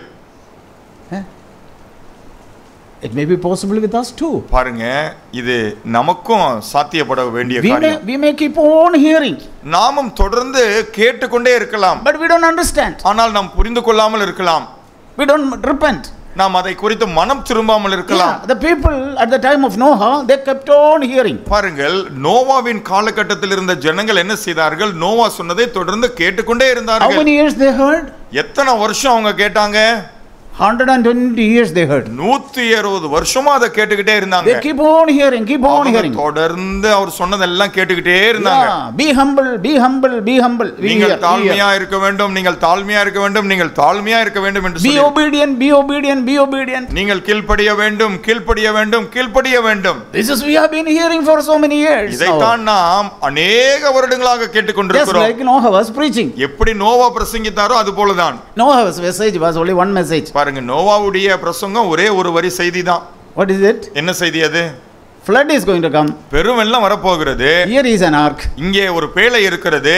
Speaker 1: It may be possible with us too.
Speaker 2: பாருங்க, இது நமக்கும் சாத்தியப்பட வேண்டிய
Speaker 1: We may,
Speaker 2: காரியம்.
Speaker 1: we may keep on hearing.
Speaker 2: நாமும் தொடர்ந்து கேட்டுக்கொண்டே இருக்கலாம்.
Speaker 1: But we don't understand.
Speaker 2: ஆனால் நாம் புரிந்து கொள்ளாமல் இருக்கலாம்.
Speaker 1: We don't repent.
Speaker 2: நாம் அதை குறித்து மனம் திரும்பாமல் இருக்கலாம்.
Speaker 1: Yeah, the people at the time of Noah, they kept on hearing.
Speaker 2: பாருங்கள், நோவாவின் காலகட்டத்தில் இருந்த ஜனங்கள் என்ன செய்தார்கள்? நோவா சொன்னதை தொடர்ந்து கேட்டுக்கொண்டே
Speaker 1: How
Speaker 2: இருந்தார்கள்.
Speaker 1: many years they heard?
Speaker 2: எத்தனை வருஷம் அவங்க கேட்டாங்க?
Speaker 1: one hundred twenty years they heard.
Speaker 2: நூற்றி அறுபது வருஷமா அதை கேட்டுக்கிட்டே இருந்தாங்க.
Speaker 1: They keep on hearing, keep on hearing.
Speaker 2: தொடர்ந்து அவர் சொன்னதெல்லாம் கேட்டுக்கிட்டே இருந்தாங்க.
Speaker 1: Yeah, be humble, be humble, be humble.
Speaker 2: நீங்கள் தாழ்மையா இருக்க வேண்டும், நீங்கள் தாழ்மையா இருக்க வேண்டும், நீங்கள் தாழ்மையா இருக்க வேண்டும் என்று
Speaker 1: Be
Speaker 2: சொல்லி,
Speaker 1: obedient, be obedient, be obedient.
Speaker 2: நீங்கள் கீழ்ப்படிய வேண்டும், கீழ்ப்படிய வேண்டும், கீழ்ப்படிய வேண்டும்.
Speaker 1: This is we have been hearing for so many years.
Speaker 2: இதைத்தான் நாம் அநேக வருடங்களாக
Speaker 1: Just
Speaker 2: கேட்டுக்கொண்டிருக்கிறோம்.
Speaker 1: like Noah was preaching.
Speaker 2: எப்படி நோவா பிரசங்கித்தாரோ அது போலதான்.
Speaker 1: Noah's message was only one message.
Speaker 2: பாருங்க, நோவாவுடைய பிரசங்கம் ஒரே ஒரு வரி செய்தி தான்.
Speaker 1: What is it?
Speaker 2: என்ன செய்தி அது?
Speaker 1: Flood is going to come.
Speaker 2: பெருவெள்ளம் வரப்போகிறது.
Speaker 1: Here is an ark.
Speaker 2: இங்கே ஒரு பேழை இருக்கிறது.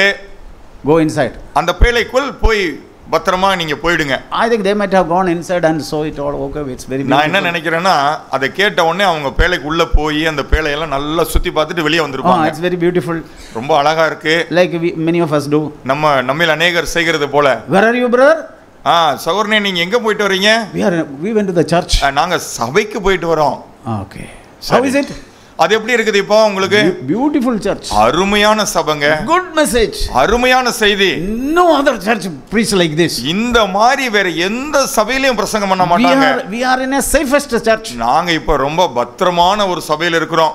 Speaker 1: Go inside.
Speaker 2: அந்த பேழைக்குள் போய் பத்திரமா நீங்க போயிடுங்க.
Speaker 1: I think they might have gone inside and saw it all. Okay, it's very beautiful.
Speaker 2: நான் என்ன நினைக்கிறேன்னா, அதை கேட்ட உடனே அவங்க பேழைக்கு உள்ள போய் அந்த பேழையெல்லாம் நல்லா சுத்தி பார்த்துட்டு வெளியே வந்திருப்பாங்க.
Speaker 1: Oh, it's very beautiful.
Speaker 2: ரொம்ப அழகா இருக்கு.
Speaker 1: Like we, many of us do.
Speaker 2: நம்ம நம்மில் அநேகர் செய்கிறது போல.
Speaker 1: Where are you, brother?
Speaker 2: ஆ, சகோதரனே, நீங்க எங்க போயிட்டு வரீங்க?
Speaker 1: We are. We went to the church.
Speaker 2: நாங்க சபைக்கு போயிட்டு வரோம்.
Speaker 1: Okay. How is it?
Speaker 2: அது எப்படி இருக்குது இப்போ உங்களுக்கு?
Speaker 1: Beautiful church.
Speaker 2: அருமையான சபைங்க.
Speaker 1: Good message.
Speaker 2: அருமையான செய்தி.
Speaker 1: No other church preach like this.
Speaker 2: இந்த மாதிரி வேற எந்த சபையிலயும் பிரசங்கம் பண்ண மாட்டாங்க.
Speaker 1: We are, we are in a safest church.
Speaker 2: நாங்க இப்ப ரொம்ப பத்திரமான ஒரு சபையில இருக்கிறோம்.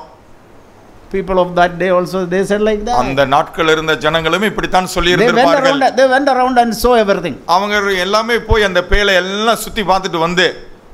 Speaker 1: People of that day also they said like that.
Speaker 2: அந்த நாட்கள் இருந்த ஜனங்களும் இப்படி தான் சொல்லி
Speaker 1: They went
Speaker 2: இருந்திருப்பார்கள்.
Speaker 1: around, they went around and saw everything.
Speaker 2: அவங்க எல்லாமே போய் அந்த பேழை எல்லாம் சுத்தி பார்த்துட்டு வந்து,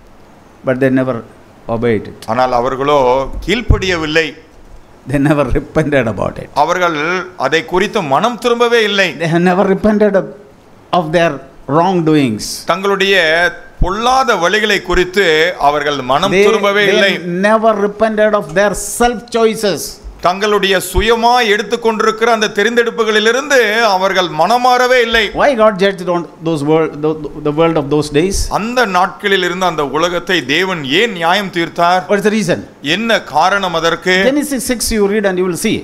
Speaker 1: But they never obeyed it.
Speaker 2: ஆனால் அவர்களோ கீழ்ப்படியவில்லை.
Speaker 1: They never repented about it.
Speaker 2: அவர்கள் அதை குறித்து மனம் திரும்பவே இல்லை.
Speaker 1: They have never repented of, of their wrongdoings.
Speaker 2: தங்களுடைய பொல்லாத வழிகளை குறித்து அவர்கள் மனம்
Speaker 1: They,
Speaker 2: திரும்பவே இல்லை.
Speaker 1: they never repented of their self choices.
Speaker 2: தங்களுடைய சுயமா எடுத்துக்கொண்டிருக்கிற அந்த தெரிந்தெடுப்புகளிலிருந்து அவர்கள் மனமாறவே இல்லை.
Speaker 1: Why God judged on those world, the, the world of those days?
Speaker 2: அந்த நாட்களில் இருந்த அந்த உலகத்தை தேவன் ஏன் நியாயம் தீர்த்தார்?
Speaker 1: What is the reason?
Speaker 2: என்ன காரணம் அதற்கு?
Speaker 1: Genesis six you read and you will see.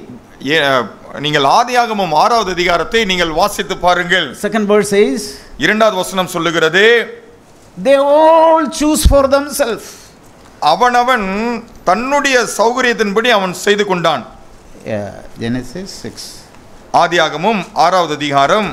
Speaker 2: நீங்கள் ஆதியாகமம் ஆறாவது அதிகாரத்தை நீங்கள் வாசித்து பாருங்கள்.
Speaker 1: Second verse says,
Speaker 2: இரண்டாவது வசனம் சொல்லுகிறது,
Speaker 1: they all choose for themselves.
Speaker 2: அவனவன் தன்னுடைய சௌகரியத்தின்படி அவன் செய்து கொண்டான்.
Speaker 1: Yeah, Genesis six.
Speaker 2: ஆதியாகமம் ஆறாவது அதிகாரம்.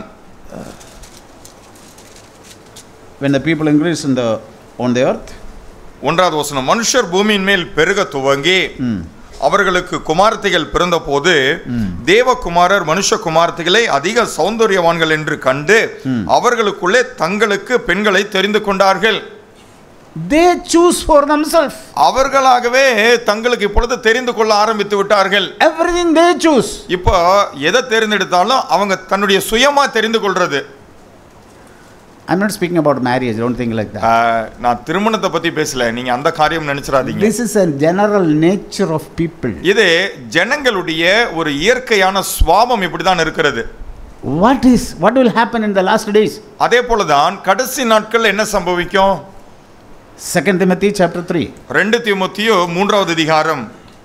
Speaker 1: When the people increased in the on the earth,
Speaker 2: ஒன்றாவது வசனம், மனுஷர் பூமியின் மேல் பெருக துவங்கி அவர்களுக்கு குமாரத்திகள் பிறந்த போது தேவகுமாரர் மனுஷ குமாரத்திகளை அதிக சௌந்தரியவான்கள் என்று கண்டு அவர்களுக்குள்ளே தங்களுக்கு பெண்களை தெரிந்து கொண்டார்கள்.
Speaker 1: they choose for themselves.
Speaker 2: அவர்களாகவே தங்களுக்கு இப்பொழுது தெரிந்து கொள்ள ஆரம்பித்து விட்டார்கள்.
Speaker 1: Everything they choose.
Speaker 2: இப்போ எதை தேர்ந்தெடுத்தாலும் அவங்க தன்னுடைய சுயமா தெரிந்து கொள்றது.
Speaker 1: I'm not speaking about marriage, don't think like that.
Speaker 2: நான் திருமணத்தை பத்தி பேசல, நீங்க அந்த காரியம் நினைச்சிராதீங்க.
Speaker 1: This is a general nature of people.
Speaker 2: இது ஜனங்களுடைய ஒரு இயற்கையான சுபாவம் இப்படி தான் இருக்கிறது.
Speaker 1: What is what will happen in the last days?
Speaker 2: அதே போல தான் கடைசி நாட்கள் என்ன சம்பவிக்கும்?
Speaker 1: Second Timothy chapter three.
Speaker 2: ரெண்டு தீமோத்தேயு மூன்றாவது அதிகாரம்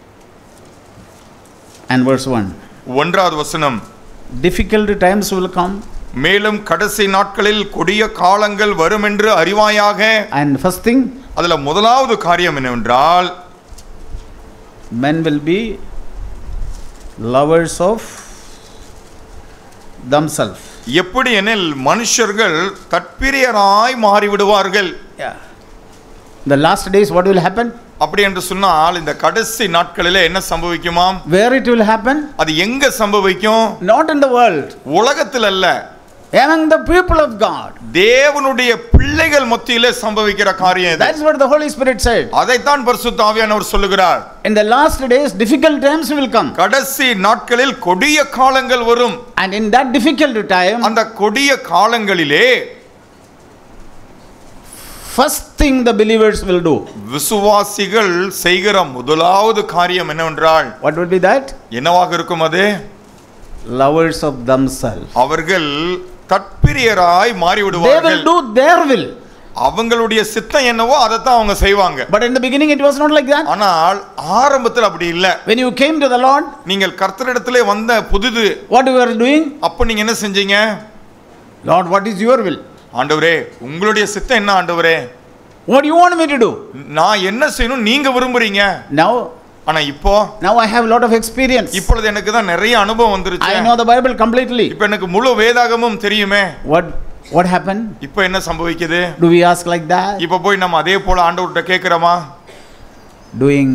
Speaker 1: and verse one.
Speaker 2: ஒன்றாவது வசனம்.
Speaker 1: Difficult times will come.
Speaker 2: மேலும் கடைசி நாட்களில் கொடிய காலங்கள் வரும் என்று அறிவாயாக.
Speaker 1: And first thing,
Speaker 2: அதுல முதலாவது காரியம் என்னவென்றால்
Speaker 1: men will be lovers of themselves.
Speaker 2: எப்படி எனில் மனுஷர்கள் தற்பிரியராய் மாறிவிடுவார்கள்.
Speaker 1: Yeah. The last days what will happen?
Speaker 2: அப்படி என்று சொன்னால் இந்த கடைசி நாட்களிலே என்ன சம்பவிக்குமாம்?
Speaker 1: Where it will happen?
Speaker 2: அது எங்க சம்பவிக்கும்?
Speaker 1: Not in the world.
Speaker 2: உலகத்தில் அல்ல.
Speaker 1: Among the people of God.
Speaker 2: தேவனுடைய பிள்ளைகள் மத்தியிலே சம்பவிக்கிற காரியம் இது.
Speaker 1: That's what the Holy Spirit said.
Speaker 2: அதைத்தான் பரிசுத்த ஆவியானவர் சொல்லுகிறார்.
Speaker 1: In the last days difficult times will come.
Speaker 2: கடைசி நாட்களில் கொடிய காலங்கள் வரும்.
Speaker 1: And in that difficult time,
Speaker 2: அந்த கொடிய காலங்களிலே
Speaker 1: first thing the believers will do.
Speaker 2: விசுவாசிகள் செய்கிற முதலாவது காரியம் என்னவென்றால்
Speaker 1: what will be that?
Speaker 2: என்னவாக இருக்கும் அது?
Speaker 1: Lovers of themselves.
Speaker 2: அவர்கள் தற்பிரியராய் மாறி
Speaker 1: They
Speaker 2: விடுவார்கள்.
Speaker 1: will do their will.
Speaker 2: அவங்களுடைய சித்தம் என்னவோ அதை தான் அவங்க செய்வாங்க.
Speaker 1: But in the beginning it was not like that.
Speaker 2: ஆனால் ஆரம்பத்தில் அப்படி இல்ல.
Speaker 1: When you came to the Lord,
Speaker 2: நீங்கள் கர்த்தரிடத்திலே வந்த புதிது
Speaker 1: what you were doing?
Speaker 2: அப்ப நீங்க என்ன செஞ்சீங்க?
Speaker 1: Lord, what is your will?
Speaker 2: ஆண்டவரே, உங்களுடைய சித்தம் என்ன ஆண்டவரே?
Speaker 1: What do you want me to do?
Speaker 2: நான் என்ன செய்யணும் நீங்க விரும்புறீங்க?
Speaker 1: Now,
Speaker 2: ஆனா இப்போ
Speaker 1: now I have a lot of experience.
Speaker 2: இப்பொழுது எனக்கு தான் நிறைய அனுபவம் வந்துருச்சு.
Speaker 1: I know the Bible completely.
Speaker 2: இப்போ எனக்கு முழு வேதாகமும் தெரியுமே.
Speaker 1: What what happened?
Speaker 2: இப்போ என்ன சம்பவிக்குது?
Speaker 1: Do we ask like that?
Speaker 2: இப்போ போய் நம்ம அதே போல ஆண்டவர்ட்ட கேக்குறோமா?
Speaker 1: Doing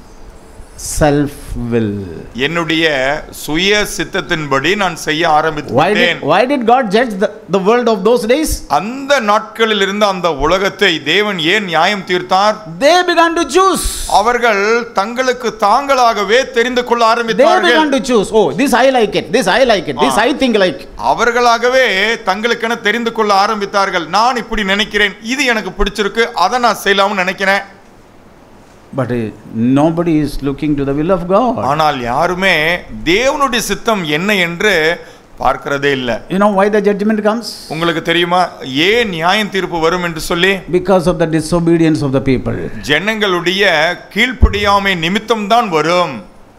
Speaker 1: self will.
Speaker 2: என்னுடைய சுய சித்தத்தின்படி நான் செய்ய ஆரம்பித்தேன்.
Speaker 1: Why did, why did God judge the, the world of those days?
Speaker 2: அந்த நாட்களில் இருந்த அந்த உலகத்தை தேவன் ஏன் நியாயம் தீர்த்தார்?
Speaker 1: They began to choose.
Speaker 2: அவர்கள் தங்களுக்கு தாங்களாகவே தெரிந்து கொள்ள
Speaker 1: They
Speaker 2: ஆரம்பித்தார்கள்.
Speaker 1: began to choose. Oh, this I like it. This I like it. This I think like.
Speaker 2: அவர்களாகவே தங்களுக்கென தெரிந்து கொள்ள ஆரம்பித்தார்கள். நான் இப்படி நினைக்கிறேன், இது எனக்கு பிடிச்சிருக்கு, அதை நான் செய்யலாம்னு நினைக்கிறேன்.
Speaker 1: But uh, nobody is looking to the will of God.
Speaker 2: ஆனால் யாருமே தேவனுடைய சித்தம் என்ன என்று பார்க்கிறதே இல்ல.
Speaker 1: You know why the judgment comes?
Speaker 2: உங்களுக்கு தெரியுமா ஏன் நியாயம் தீர்ப்பு வரும் என்று சொல்லி?
Speaker 1: Because of the disobedience of the people.
Speaker 2: ஜனங்களுடைய கீழ்ப்படியாமை நிமித்தம் தான் வரும்.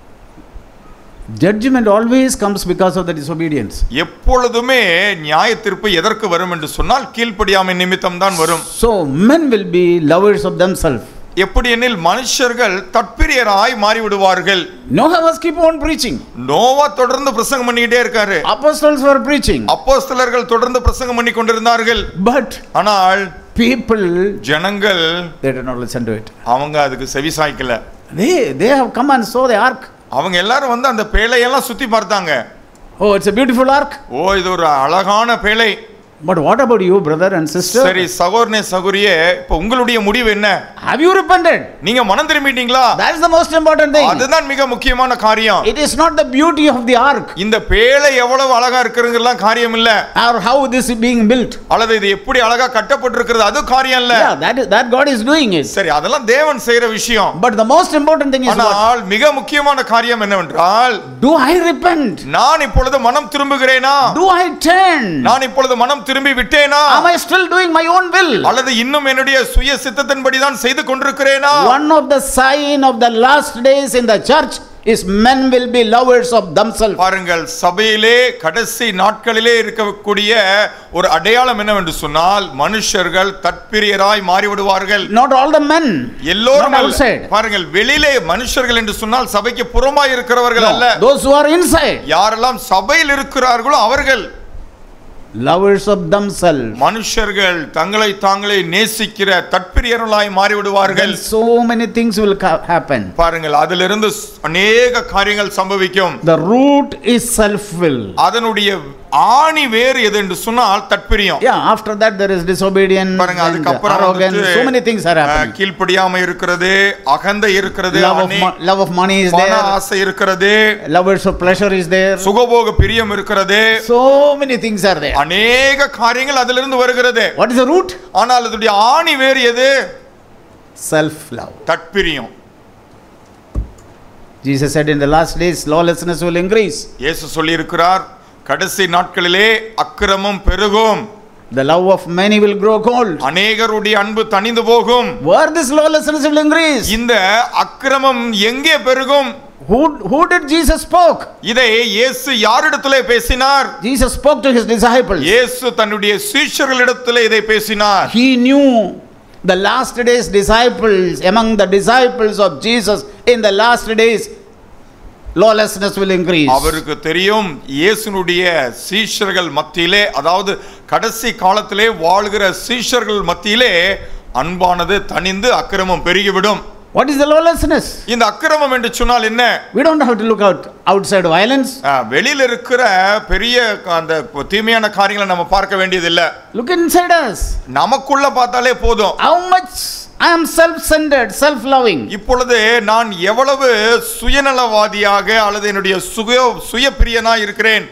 Speaker 1: Judgment always comes because of the disobedience.
Speaker 2: எப்பொழுதுமே நியாய தீர்ப்பு எதற்கு வரும் என்று சொன்னால் கீழ்ப்படியாமை நிமித்தம் தான் வரும்.
Speaker 1: So men will be lovers of themselves.
Speaker 2: எப்படி எனில் மனுஷர்கள் தற்பிரியராய் மாறி விடுவார்கள்.
Speaker 1: Noah was keep on preaching.
Speaker 2: Noah தொடர்ந்து பிரசங்கம் பண்ணிட்டே இருக்காரு.
Speaker 1: Apostles were preaching.
Speaker 2: அப்போஸ்தலர்கள் தொடர்ந்து பிரசங்கம் பண்ணி கொண்டிருந்தார்கள்.
Speaker 1: But
Speaker 2: ஆனால்
Speaker 1: people,
Speaker 2: ஜனங்கள்
Speaker 1: they did not listen to it.
Speaker 2: அவங்க அதுக்கு செவி சாய்க்கல.
Speaker 1: They they have come and saw the ark.
Speaker 2: அவங்க எல்லாரும் வந்து அந்த பேழையெல்லாம் சுத்தி பார்த்தாங்க.
Speaker 1: Oh, it's a beautiful ark.
Speaker 2: ஓ, இது ஒரு அழகான பேழை.
Speaker 1: But what about you, brother and sister?
Speaker 2: சரி சகோதரனே சகோதரியே, இப்போ உங்களுடைய முடிவு என்ன?
Speaker 1: Have you repented?
Speaker 2: நீங்க மனம் திரும்பிட்டீங்களா?
Speaker 1: That is the most important thing.
Speaker 2: அதுதான் மிக முக்கியமான காரியம்.
Speaker 1: It is not the beauty of the ark.
Speaker 2: இந்த பேழை எவ்வளவு அழகா இருக்குங்கிறலாம் காரியம் இல்ல.
Speaker 1: Or how this is being built.
Speaker 2: அல்லது இது எப்படி அழகா கட்டப்பட்டிருக்கிறது அது காரியம் இல்ல.
Speaker 1: Yeah, that is, that God is doing it.
Speaker 2: சரி, அதெல்லாம் தேவன் செய்யற விஷயம்.
Speaker 1: But the most important thing is what?
Speaker 2: ஆனால் மிக முக்கியமான காரியம் என்னவென்றால்,
Speaker 1: Do I repent?
Speaker 2: நான் இப்பொழுது மனம் திரும்புகிறேனா?
Speaker 1: Do I turn?
Speaker 2: நான் இப்பொழுது மனம் திரும்பி விட்டேனா?
Speaker 1: Am I still doing my own will?
Speaker 2: அல்லது இன்னும் என்னுடைய சுய சித்தத்தின்படி தான் செய்து கொண்டிருக்கிறேனா?
Speaker 1: One of the sign of the last days in the church is men will be lovers of themselves.
Speaker 2: பாருங்கள், சபையிலே கடைசி நாட்களிலே இருக்கக்கூடிய ஒரு அடையாளம் என்னவென்று சொன்னால் மனுஷர்கள் தற்பிரியராய் மாறி விடுவார்கள்.
Speaker 1: Not all the men.
Speaker 2: எல்லோரும்
Speaker 1: outside.
Speaker 2: பாருங்கள், வெளியிலே மனுஷர்கள் என்று சொன்னால் சபைக்கு புறமாய் இருக்கிறவர்கள் அல்ல.
Speaker 1: Those who are inside.
Speaker 2: யாரெல்லாம் சபையில் இருக்கிறார்களோ அவர்கள்
Speaker 1: lovers of themselves.
Speaker 2: மனுஷர்கள் தங்களை தாங்களே நேசிக்கிற தற்பிரியர்களாய் மாறி விடுவார்கள்.
Speaker 1: So many things will happen.
Speaker 2: பாருங்கள், அதிலிருந்து அநேக காரியங்கள் சம்பவிக்கும்.
Speaker 1: The root is self will.
Speaker 2: அதனுடைய ஆணி வேர் எது என்று சொன்னால் தட்பிரியம்.
Speaker 1: Yeah, after that there is disobedience
Speaker 2: பாருங்க, அதுக்கு
Speaker 1: and
Speaker 2: அப்புறம்
Speaker 1: arrogance, so many things are happening.
Speaker 2: கீழ்ப்படியாமை இருக்கிறது, அகந்தை இருக்கிறது,
Speaker 1: Love of, mo- love of money is
Speaker 2: பண
Speaker 1: there,
Speaker 2: ஆசை இருக்கிறது,
Speaker 1: lovers of pleasure is there,
Speaker 2: சுகபோக பிரியம் இருக்கிறது,
Speaker 1: so many things are there.
Speaker 2: அநேக காரியங்கள் அதிலிருந்து வருகிறது.
Speaker 1: What is the root?
Speaker 2: ஆனால் அதனுடைய ஆணி வேர் எது?
Speaker 1: Self love.
Speaker 2: தட்பிரியம்.
Speaker 1: Jesus said in the last days lawlessness will increase.
Speaker 2: இயேசு சொல்லி இருக்கிறார், கடைசி நாட்களிலே அக்கிரமம் பெருகும்.
Speaker 1: The love of many will grow cold.
Speaker 2: அநேகருடைய அன்பு தணிந்து போகும்.
Speaker 1: Where this lawlessness will increase?
Speaker 2: இந்த அக்கிரமம் எங்கே பெருகும்?
Speaker 1: Who who did Jesus spoke?
Speaker 2: இதை இயேசு யாரிடத்திலே பேசினார்?
Speaker 1: Jesus spoke to his disciples.
Speaker 2: இயேசு தன்னுடைய சீஷர்களிடத்திலே இதை பேசினார்.
Speaker 1: He knew the last days disciples, among the disciples of Jesus in the last days lawlessness will increase.
Speaker 2: அவருக்கு தெரியும் இயேசுனுடைய சீஷர்கள் மத்தியிலே, அதாவது கடைசி காலத்திலே வாழ்கிற சீஷர்கள் மத்தியிலே அன்பானது தணிந்து அக்கிரமம் பெருகிவிடும்.
Speaker 1: What is the lawlessness?
Speaker 2: இந்த அக்கிரமம் என்று சொன்னால் என்ன?
Speaker 1: We don't have to look out outside violence.
Speaker 2: வெளியில இருக்கிற பெரிய அந்த தீமையான காரியங்களை நம்ம பார்க்க வேண்டியதில்லை.
Speaker 1: Look inside us.
Speaker 2: நமக்குள்ள பார்த்தாலே போதும்.
Speaker 1: How much I am self-centered, self-loving.
Speaker 2: இப்பொழுது நான் எவ்வளவு சுயநலவாதியாக அல்லது என்னுடைய சுய சுயப்பிரியனா இருக்கிறேன்.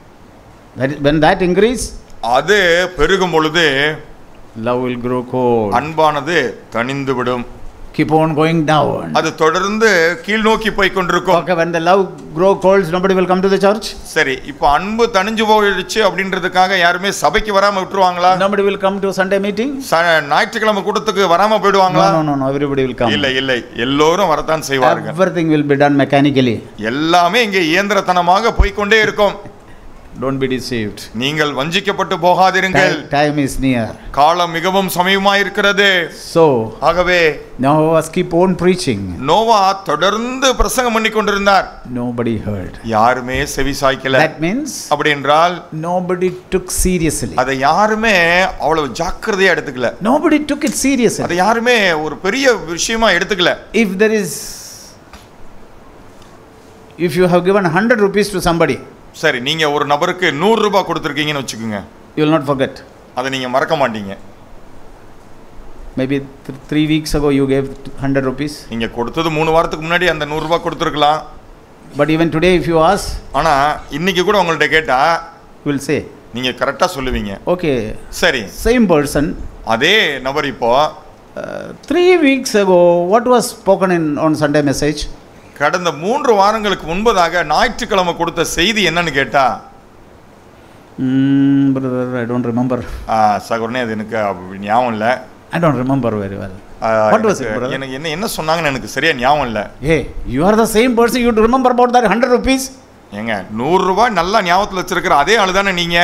Speaker 1: When that increase,
Speaker 2: அது பெருகும் பொழுது
Speaker 1: love will grow cold.
Speaker 2: அன்பானது தணிந்து விடும்.
Speaker 1: Keep on going down.
Speaker 2: அது தொடர்ந்து கீழ் நோக்கி போய் கொண்டிருக்கும்.
Speaker 1: Okay, when the love grow cold, nobody will come to the church.
Speaker 2: சரி, இப்போ அன்பு தணிஞ்சு போயிடுச்சு அப்படின்றதுக்காக யாருமே சபைக்கு வராம விட்டுருவாங்களா?
Speaker 1: Nobody will come to Sunday meeting.
Speaker 2: ஞாயிற்றுக்கிழமை கூட்டத்துக்கு வராம போயிடுவாங்களா?
Speaker 1: No, no, no, everybody will come.
Speaker 2: இல்லை இல்லை, எல்லோரும் வரத்தான் செய்வார்கள்.
Speaker 1: Everything will be done mechanically.
Speaker 2: எல்லாமே இங்கே இயந்திரத்தனமாக போய்க்கொண்டே இருக்கும்.
Speaker 1: Don't be deceived.
Speaker 2: நீங்கள் வஞ்சிக்கப்பட்டு போகாதிருங்கள்.
Speaker 1: Time is near.
Speaker 2: காலம் மிகவும் சமீபமாய் இருக்கிறது.
Speaker 1: So,
Speaker 2: ஆகவே
Speaker 1: Noah keep on preaching.
Speaker 2: Noah தொடர்ந்து பிரசங்கம் பண்ணி கொண்டிருந்தார்.
Speaker 1: Nobody heard.
Speaker 2: யாருமே செவி சாய்க்கல.
Speaker 1: That means
Speaker 2: அப்படி என்றால்
Speaker 1: nobody took seriously.
Speaker 2: அதை யாருமே அவ்வளவு ஜாக்கிரதையா எடுத்துக்கல.
Speaker 1: Nobody took it seriously.
Speaker 2: அதை யாருமே ஒரு பெரிய விஷயமா எடுத்துக்கல.
Speaker 1: If there is, if you have given one hundred rupees to somebody,
Speaker 2: சரி, நீங்க ஒரு நபருக்கு நூறு ரூபாய் கொடுத்திருக்கீங்கன்னு வச்சுக்கோங்க.
Speaker 1: you will not forget.
Speaker 2: அதை நீங்க மறக்க மாட்டீங்க.
Speaker 1: Maybe th- three weeks ago you gave one hundred rupees.
Speaker 2: நீங்க கொடுத்தது மூணு வாரத்துக்கு முன்னாடி அந்த நூறு ரூபாய் கொடுத்திருக்கலாம்.
Speaker 1: But even today if you ask,
Speaker 2: ஆனா இன்னைக்கு கூட உங்கள்ட்ட கேட்டா
Speaker 1: you will say,
Speaker 2: நீங்க கரெக்டா சொல்லுவீங்க.
Speaker 1: okay,
Speaker 2: சரி,
Speaker 1: same person,
Speaker 2: அதே நபர் இப்போ
Speaker 1: uh, three weeks ago what was spoken in on Sunday message?
Speaker 2: கடந்த மூன்று வாரங்களுக்கு முன்பதாக ஞாயிற்றுக்கிழமை கொடுத்த செய்தி என்னன்னு கேட்டா,
Speaker 1: mm, brother, I don't remember.
Speaker 2: சகோதரனே, அது எனக்கு ஞாபகம் இல்லை.
Speaker 1: I don't remember very well. What was it, brother?
Speaker 2: எனக்கு என்ன என்ன சொன்னாங்கன்னு எனக்கு சரியா ஞாபகம் இல்லை.
Speaker 1: Hey, you are the same person, you remember about that one hundred rupees?
Speaker 2: ஏங்க, நூறு ரூபாய் நல்லா ஞாபகத்தில் வச்சிருக்கிற அதே ஆளு தானே நீங்க.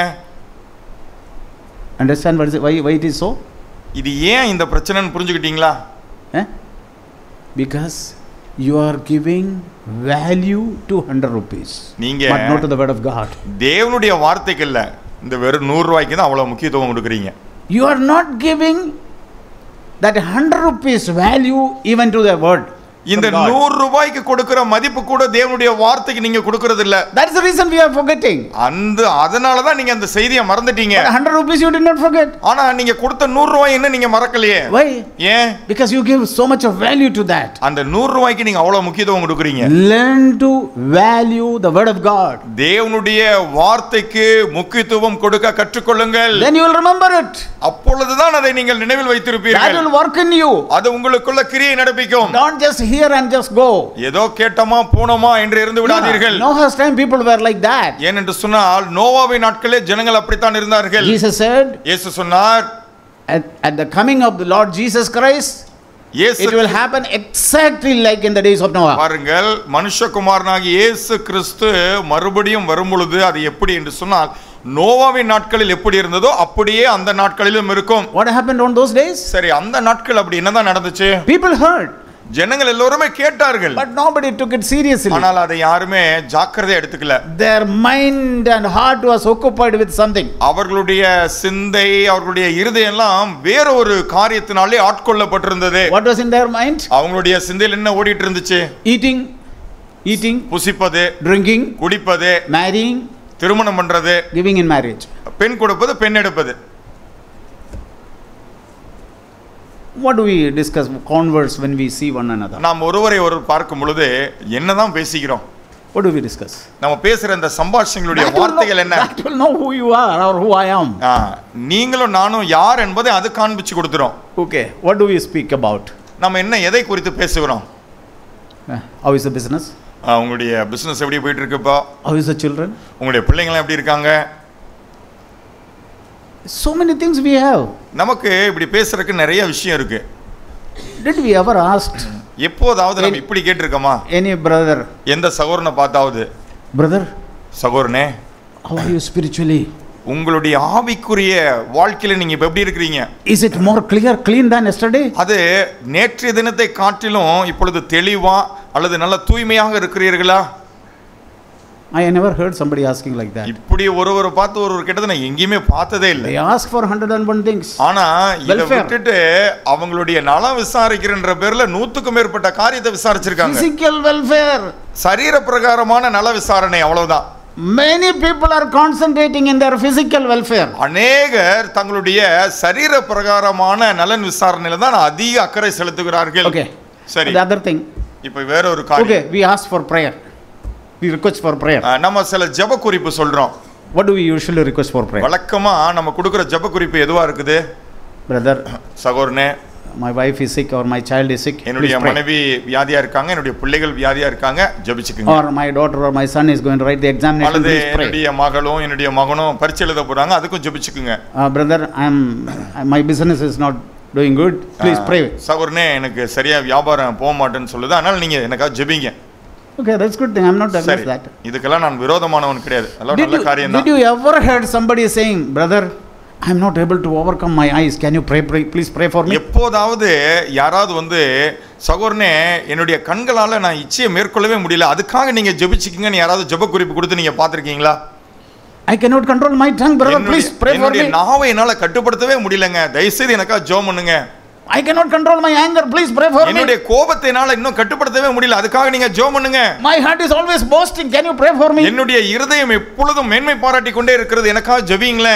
Speaker 1: Understand what is it, why, why it is so?
Speaker 2: இது ஏன் இந்த பிரச்சனைன்னு புரிஞ்சுக்கிட்டீங்களா?
Speaker 1: Eh? Because you are giving value to one hundred rupees,
Speaker 2: நீங்க
Speaker 1: but not to the word of God.
Speaker 2: தேவனுடைய வார்த்தைக்கு இல்ல, இந்த வெறும் நூறு ரூபாய்க்கு தான் அவ்வளவு முக்கியத்துவம் கொடுக்குறீங்க.
Speaker 1: You are not giving that one hundred rupees value even to the word.
Speaker 2: இந்த நூறு ரூபாய்க்கு கொடுக்கிற மதிப்பு கூட தேவனுடைய வார்த்தைக்கு நீங்க கொடுக்கிறது இல்ல.
Speaker 1: That is the reason we are forgetting.
Speaker 2: அந்த அதனால தான் நீங்க அந்த செய்தியை மறந்துட்டீங்க.
Speaker 1: But one hundred rupees you did not forget.
Speaker 2: ஆனா நீங்க கொடுத்த நூறு ரூபாய் என்ன நீங்க மறக்கலையே.
Speaker 1: Why?
Speaker 2: ஏன்?
Speaker 1: Because you give so much of value to that.
Speaker 2: அந்த நூறு ரூபாய்க்கு நீங்க அவ்வளவு முக்கியத்துவம் கொடுக்குறீங்க.
Speaker 1: Learn to value the word of God.
Speaker 2: தேவனுடைய வார்த்தைக்கு முக்கியத்துவம் கொடுக்க கற்றுக்கொள்ளுங்கள்.
Speaker 1: Then you will remember it.
Speaker 2: அப்பொழுதுதான் அதை நீங்கள் நினைவில் வைத்திருப்பீர்கள்.
Speaker 1: That will work in you.
Speaker 2: அது உங்களுக்குள்ள கிரியை நடப்பிக்கும்.
Speaker 1: Don't just hear and just go.
Speaker 2: ஏதோ கேட்டமா போனோமா என்று இருந்து விடாதீர்கள்.
Speaker 1: Noah's time people were like that.
Speaker 2: ஏனென்று சொன்னால் நோவாவின் நாட்களிலே ஜனங்கள் அப்படித்தான் இருந்தார்கள்.
Speaker 1: Jesus said,
Speaker 2: இயேசு சொன்னார்,
Speaker 1: at, at the coming of the Lord Jesus Christ,
Speaker 2: இயேசு
Speaker 1: it will happen exactly like in the days of Noah.
Speaker 2: பாருங்கள், மனுஷகுமாரனாகிய இயேசு கிறிஸ்து மறுபடியும் வரும்பொழுது அது எப்படி என்று சொன்னால் நோவாவின் நாட்களில் எப்படி இருந்ததோ அப்படியே அந்த நாட்களிலும் இருக்கும்.
Speaker 1: What happened on those days?
Speaker 2: சரி, அந்த நாட்கள் அப்படி என்னதான் நடந்துச்சு?
Speaker 1: People heard.
Speaker 2: ஜனங்கள் எல்லோருமே கேட்டார்கள்.
Speaker 1: But nobody took it seriously.
Speaker 2: ஆனால் அதை யாருமே ஜாக்கிரதையா எடுத்துக்கல.
Speaker 1: Their mind and heart was occupied with something.
Speaker 2: அவர்களுடைய சிந்தை, அவர்களுடைய இருதயம் எல்லாம் வேற ஒரு காரியத்தினாலே ஆட்கொள்ளப்பட்டிருந்தது.
Speaker 1: What was in their mind?
Speaker 2: அவங்களுடைய சிந்தையில் என்ன ஓடிட்டு இருந்துச்சு?
Speaker 1: Eating, eating,
Speaker 2: புசிப்பது,
Speaker 1: drinking,
Speaker 2: குடிப்பது,
Speaker 1: marrying,
Speaker 2: திருமணம் பண்றது,
Speaker 1: giving in marriage.
Speaker 2: பெண் கொடுப்பது, பெண் எடுப்பது.
Speaker 1: What do we discuss, converse, when we see one another?
Speaker 2: நாம் ஒருவரை ஒருவர் பார்க்கும் பொழுது என்னதான் பேசிக்கிறோம்?
Speaker 1: What do we discuss?
Speaker 2: நம்ம பேசுற இந்த சம்பாஷணைகளுடைய வார்த்தைகள் என்ன?
Speaker 1: That will know who you are or who I am.
Speaker 2: நீங்களும் நானும் யார் என்பதை அது காண்பிச்சு கொடுத்துரும்.
Speaker 1: Okay, what do we speak about?
Speaker 2: நம்ம என்ன எதை குறித்து பேசுகிறோம்?
Speaker 1: How is the business?
Speaker 2: உங்களுடைய பிசினஸ் எப்படி போயிட்டு இருக்குப்பா?
Speaker 1: How is the children?
Speaker 2: உங்களுடைய பிள்ளைங்க எப்படி இருக்காங்க?
Speaker 1: So many things we have.
Speaker 2: நமக்கு இப்படி பேசுறதுக்கு நிறைய விஷயம் இருக்கு.
Speaker 1: Did we ever ask?
Speaker 2: எப்போதாவது நம்ம இப்படி கேட்டிருக்கோமா?
Speaker 1: Any brother?
Speaker 2: எந்த சகோதரனை பார்த்தாவது,
Speaker 1: brother,
Speaker 2: சகோதரனே,
Speaker 1: how are you spiritually?
Speaker 2: உங்களுடைய ஆவிக்குரிய வாழ்க்கையில நீங்க இப்ப எப்படி இருக்கீங்க?
Speaker 1: Is it more clear, clean than yesterday?
Speaker 2: அது நேற்றைய தினத்தை காட்டிலும் இப்பொழுது தெளிவா அல்லது நல்ல தூய்மையாக இருக்கிறீர்களா?
Speaker 1: I never heard somebody asking like that.
Speaker 2: இப்படி ஒருவர் பார்த்து ஒருவர் கேட்டதை நான் எங்கேயுமே பார்த்ததே இல்லை.
Speaker 1: They ask for one hundred one things.
Speaker 2: ஆனா இத விட்டுட்டு அவங்களுடைய நலம் விசாரிக்கிறன்ற பேர்ல நூற்றுக்கும் மேற்பட்ட காரியத்தை விசாரிச்சிருக்காங்க.
Speaker 1: Physical welfare.
Speaker 2: சரீர பிரகாரமான நல விசாரணை, அவ்வளவுதான்.
Speaker 1: Many people are concentrating in their physical welfare.
Speaker 2: அநேகர் தங்களுடைய சரீர பிரகாரமான நலன் விசாரணையில தான் அதிக அக்கறை செலுத்துகிறார்கள்.
Speaker 1: Okay.
Speaker 2: சரி.
Speaker 1: The other thing.
Speaker 2: இப்போ வேற ஒரு காரியம்.
Speaker 1: Okay, we ask for prayer. We request for prayer.
Speaker 2: நம்ம சில ஜெப குறிப்பு சொல்றோம்.
Speaker 1: What do we usually request for prayer?
Speaker 2: வழக்கமா நம்ம கொடுக்கிற ஜெப குறிப்பு எதுவா இருக்குது?
Speaker 1: Brother,
Speaker 2: சகோதரனே,
Speaker 1: my wife is sick or my child is sick.
Speaker 2: என்னுடைய மனைவி வியாதியா இருக்காங்க, என்னுடைய பிள்ளைகள் வியாதியா இருக்காங்க, ஜெபிச்சுக்குங்க.
Speaker 1: Or my daughter or my son is going to write the examination, please pray.
Speaker 2: என்னுடைய மகளும் என்னுடைய மகனும் பரீட்சை எழுத போறாங்க, அதுக்கும் ஜெபிச்சுக்குங்க.
Speaker 1: Brother, I am my business is not doing good, please pray.
Speaker 2: சகோதரனே, எனக்கு சரியா வியாபாரம் போக மாட்டேன்னு சொல்லுது, அதனால நீங்க எனக்காக ஜெபிங்க.
Speaker 1: Okay, that's good thing. I'm not against that.
Speaker 2: இதுக்கெல்லாம் நான் விரோதமானவன் கிடையாது. அதெல்லாம் நல்ல காரியம் தான்.
Speaker 1: Did you ever heard somebody saying, brother, I'm not able to overcome my eyes, can you pray, pray please pray for me?
Speaker 2: எப்போதாவது யாராவது வந்து சகோதரனே என்னுடைய கண்களால நான் இச்சையை மேற்கொள்ளவே முடியல, அதுக்காக நீங்க ஜெபிச்சுக்கீங்கன்னு யாராவது ஜெப குறிப்பு கொடுத்து நீங்க பாத்திருக்கீங்களா?
Speaker 1: I cannot control my tongue, brother, please pray for me.
Speaker 2: என்னுடைய நாவை என்னால கட்டுப்படுத்தவே முடியலங்க, தயவு செய்து எனக்காக ஜெபம் பண்ணுங்க.
Speaker 1: I cannot control my anger, please pray for me.
Speaker 2: என்னுடைய கோபத்தை என்னால இன்னும் கட்டுப்படுத்தவே முடியல, அதுக்காக நீங்க ஜெபம் பண்ணுங்க.
Speaker 1: My heart is always boasting, can you pray for me?
Speaker 2: என்னுடைய இருதயம் எப்பொழுதும் மேன்மை பாராட்டி கொண்டே இருக்கிறது, எனக்காக ஜெபிங்களே.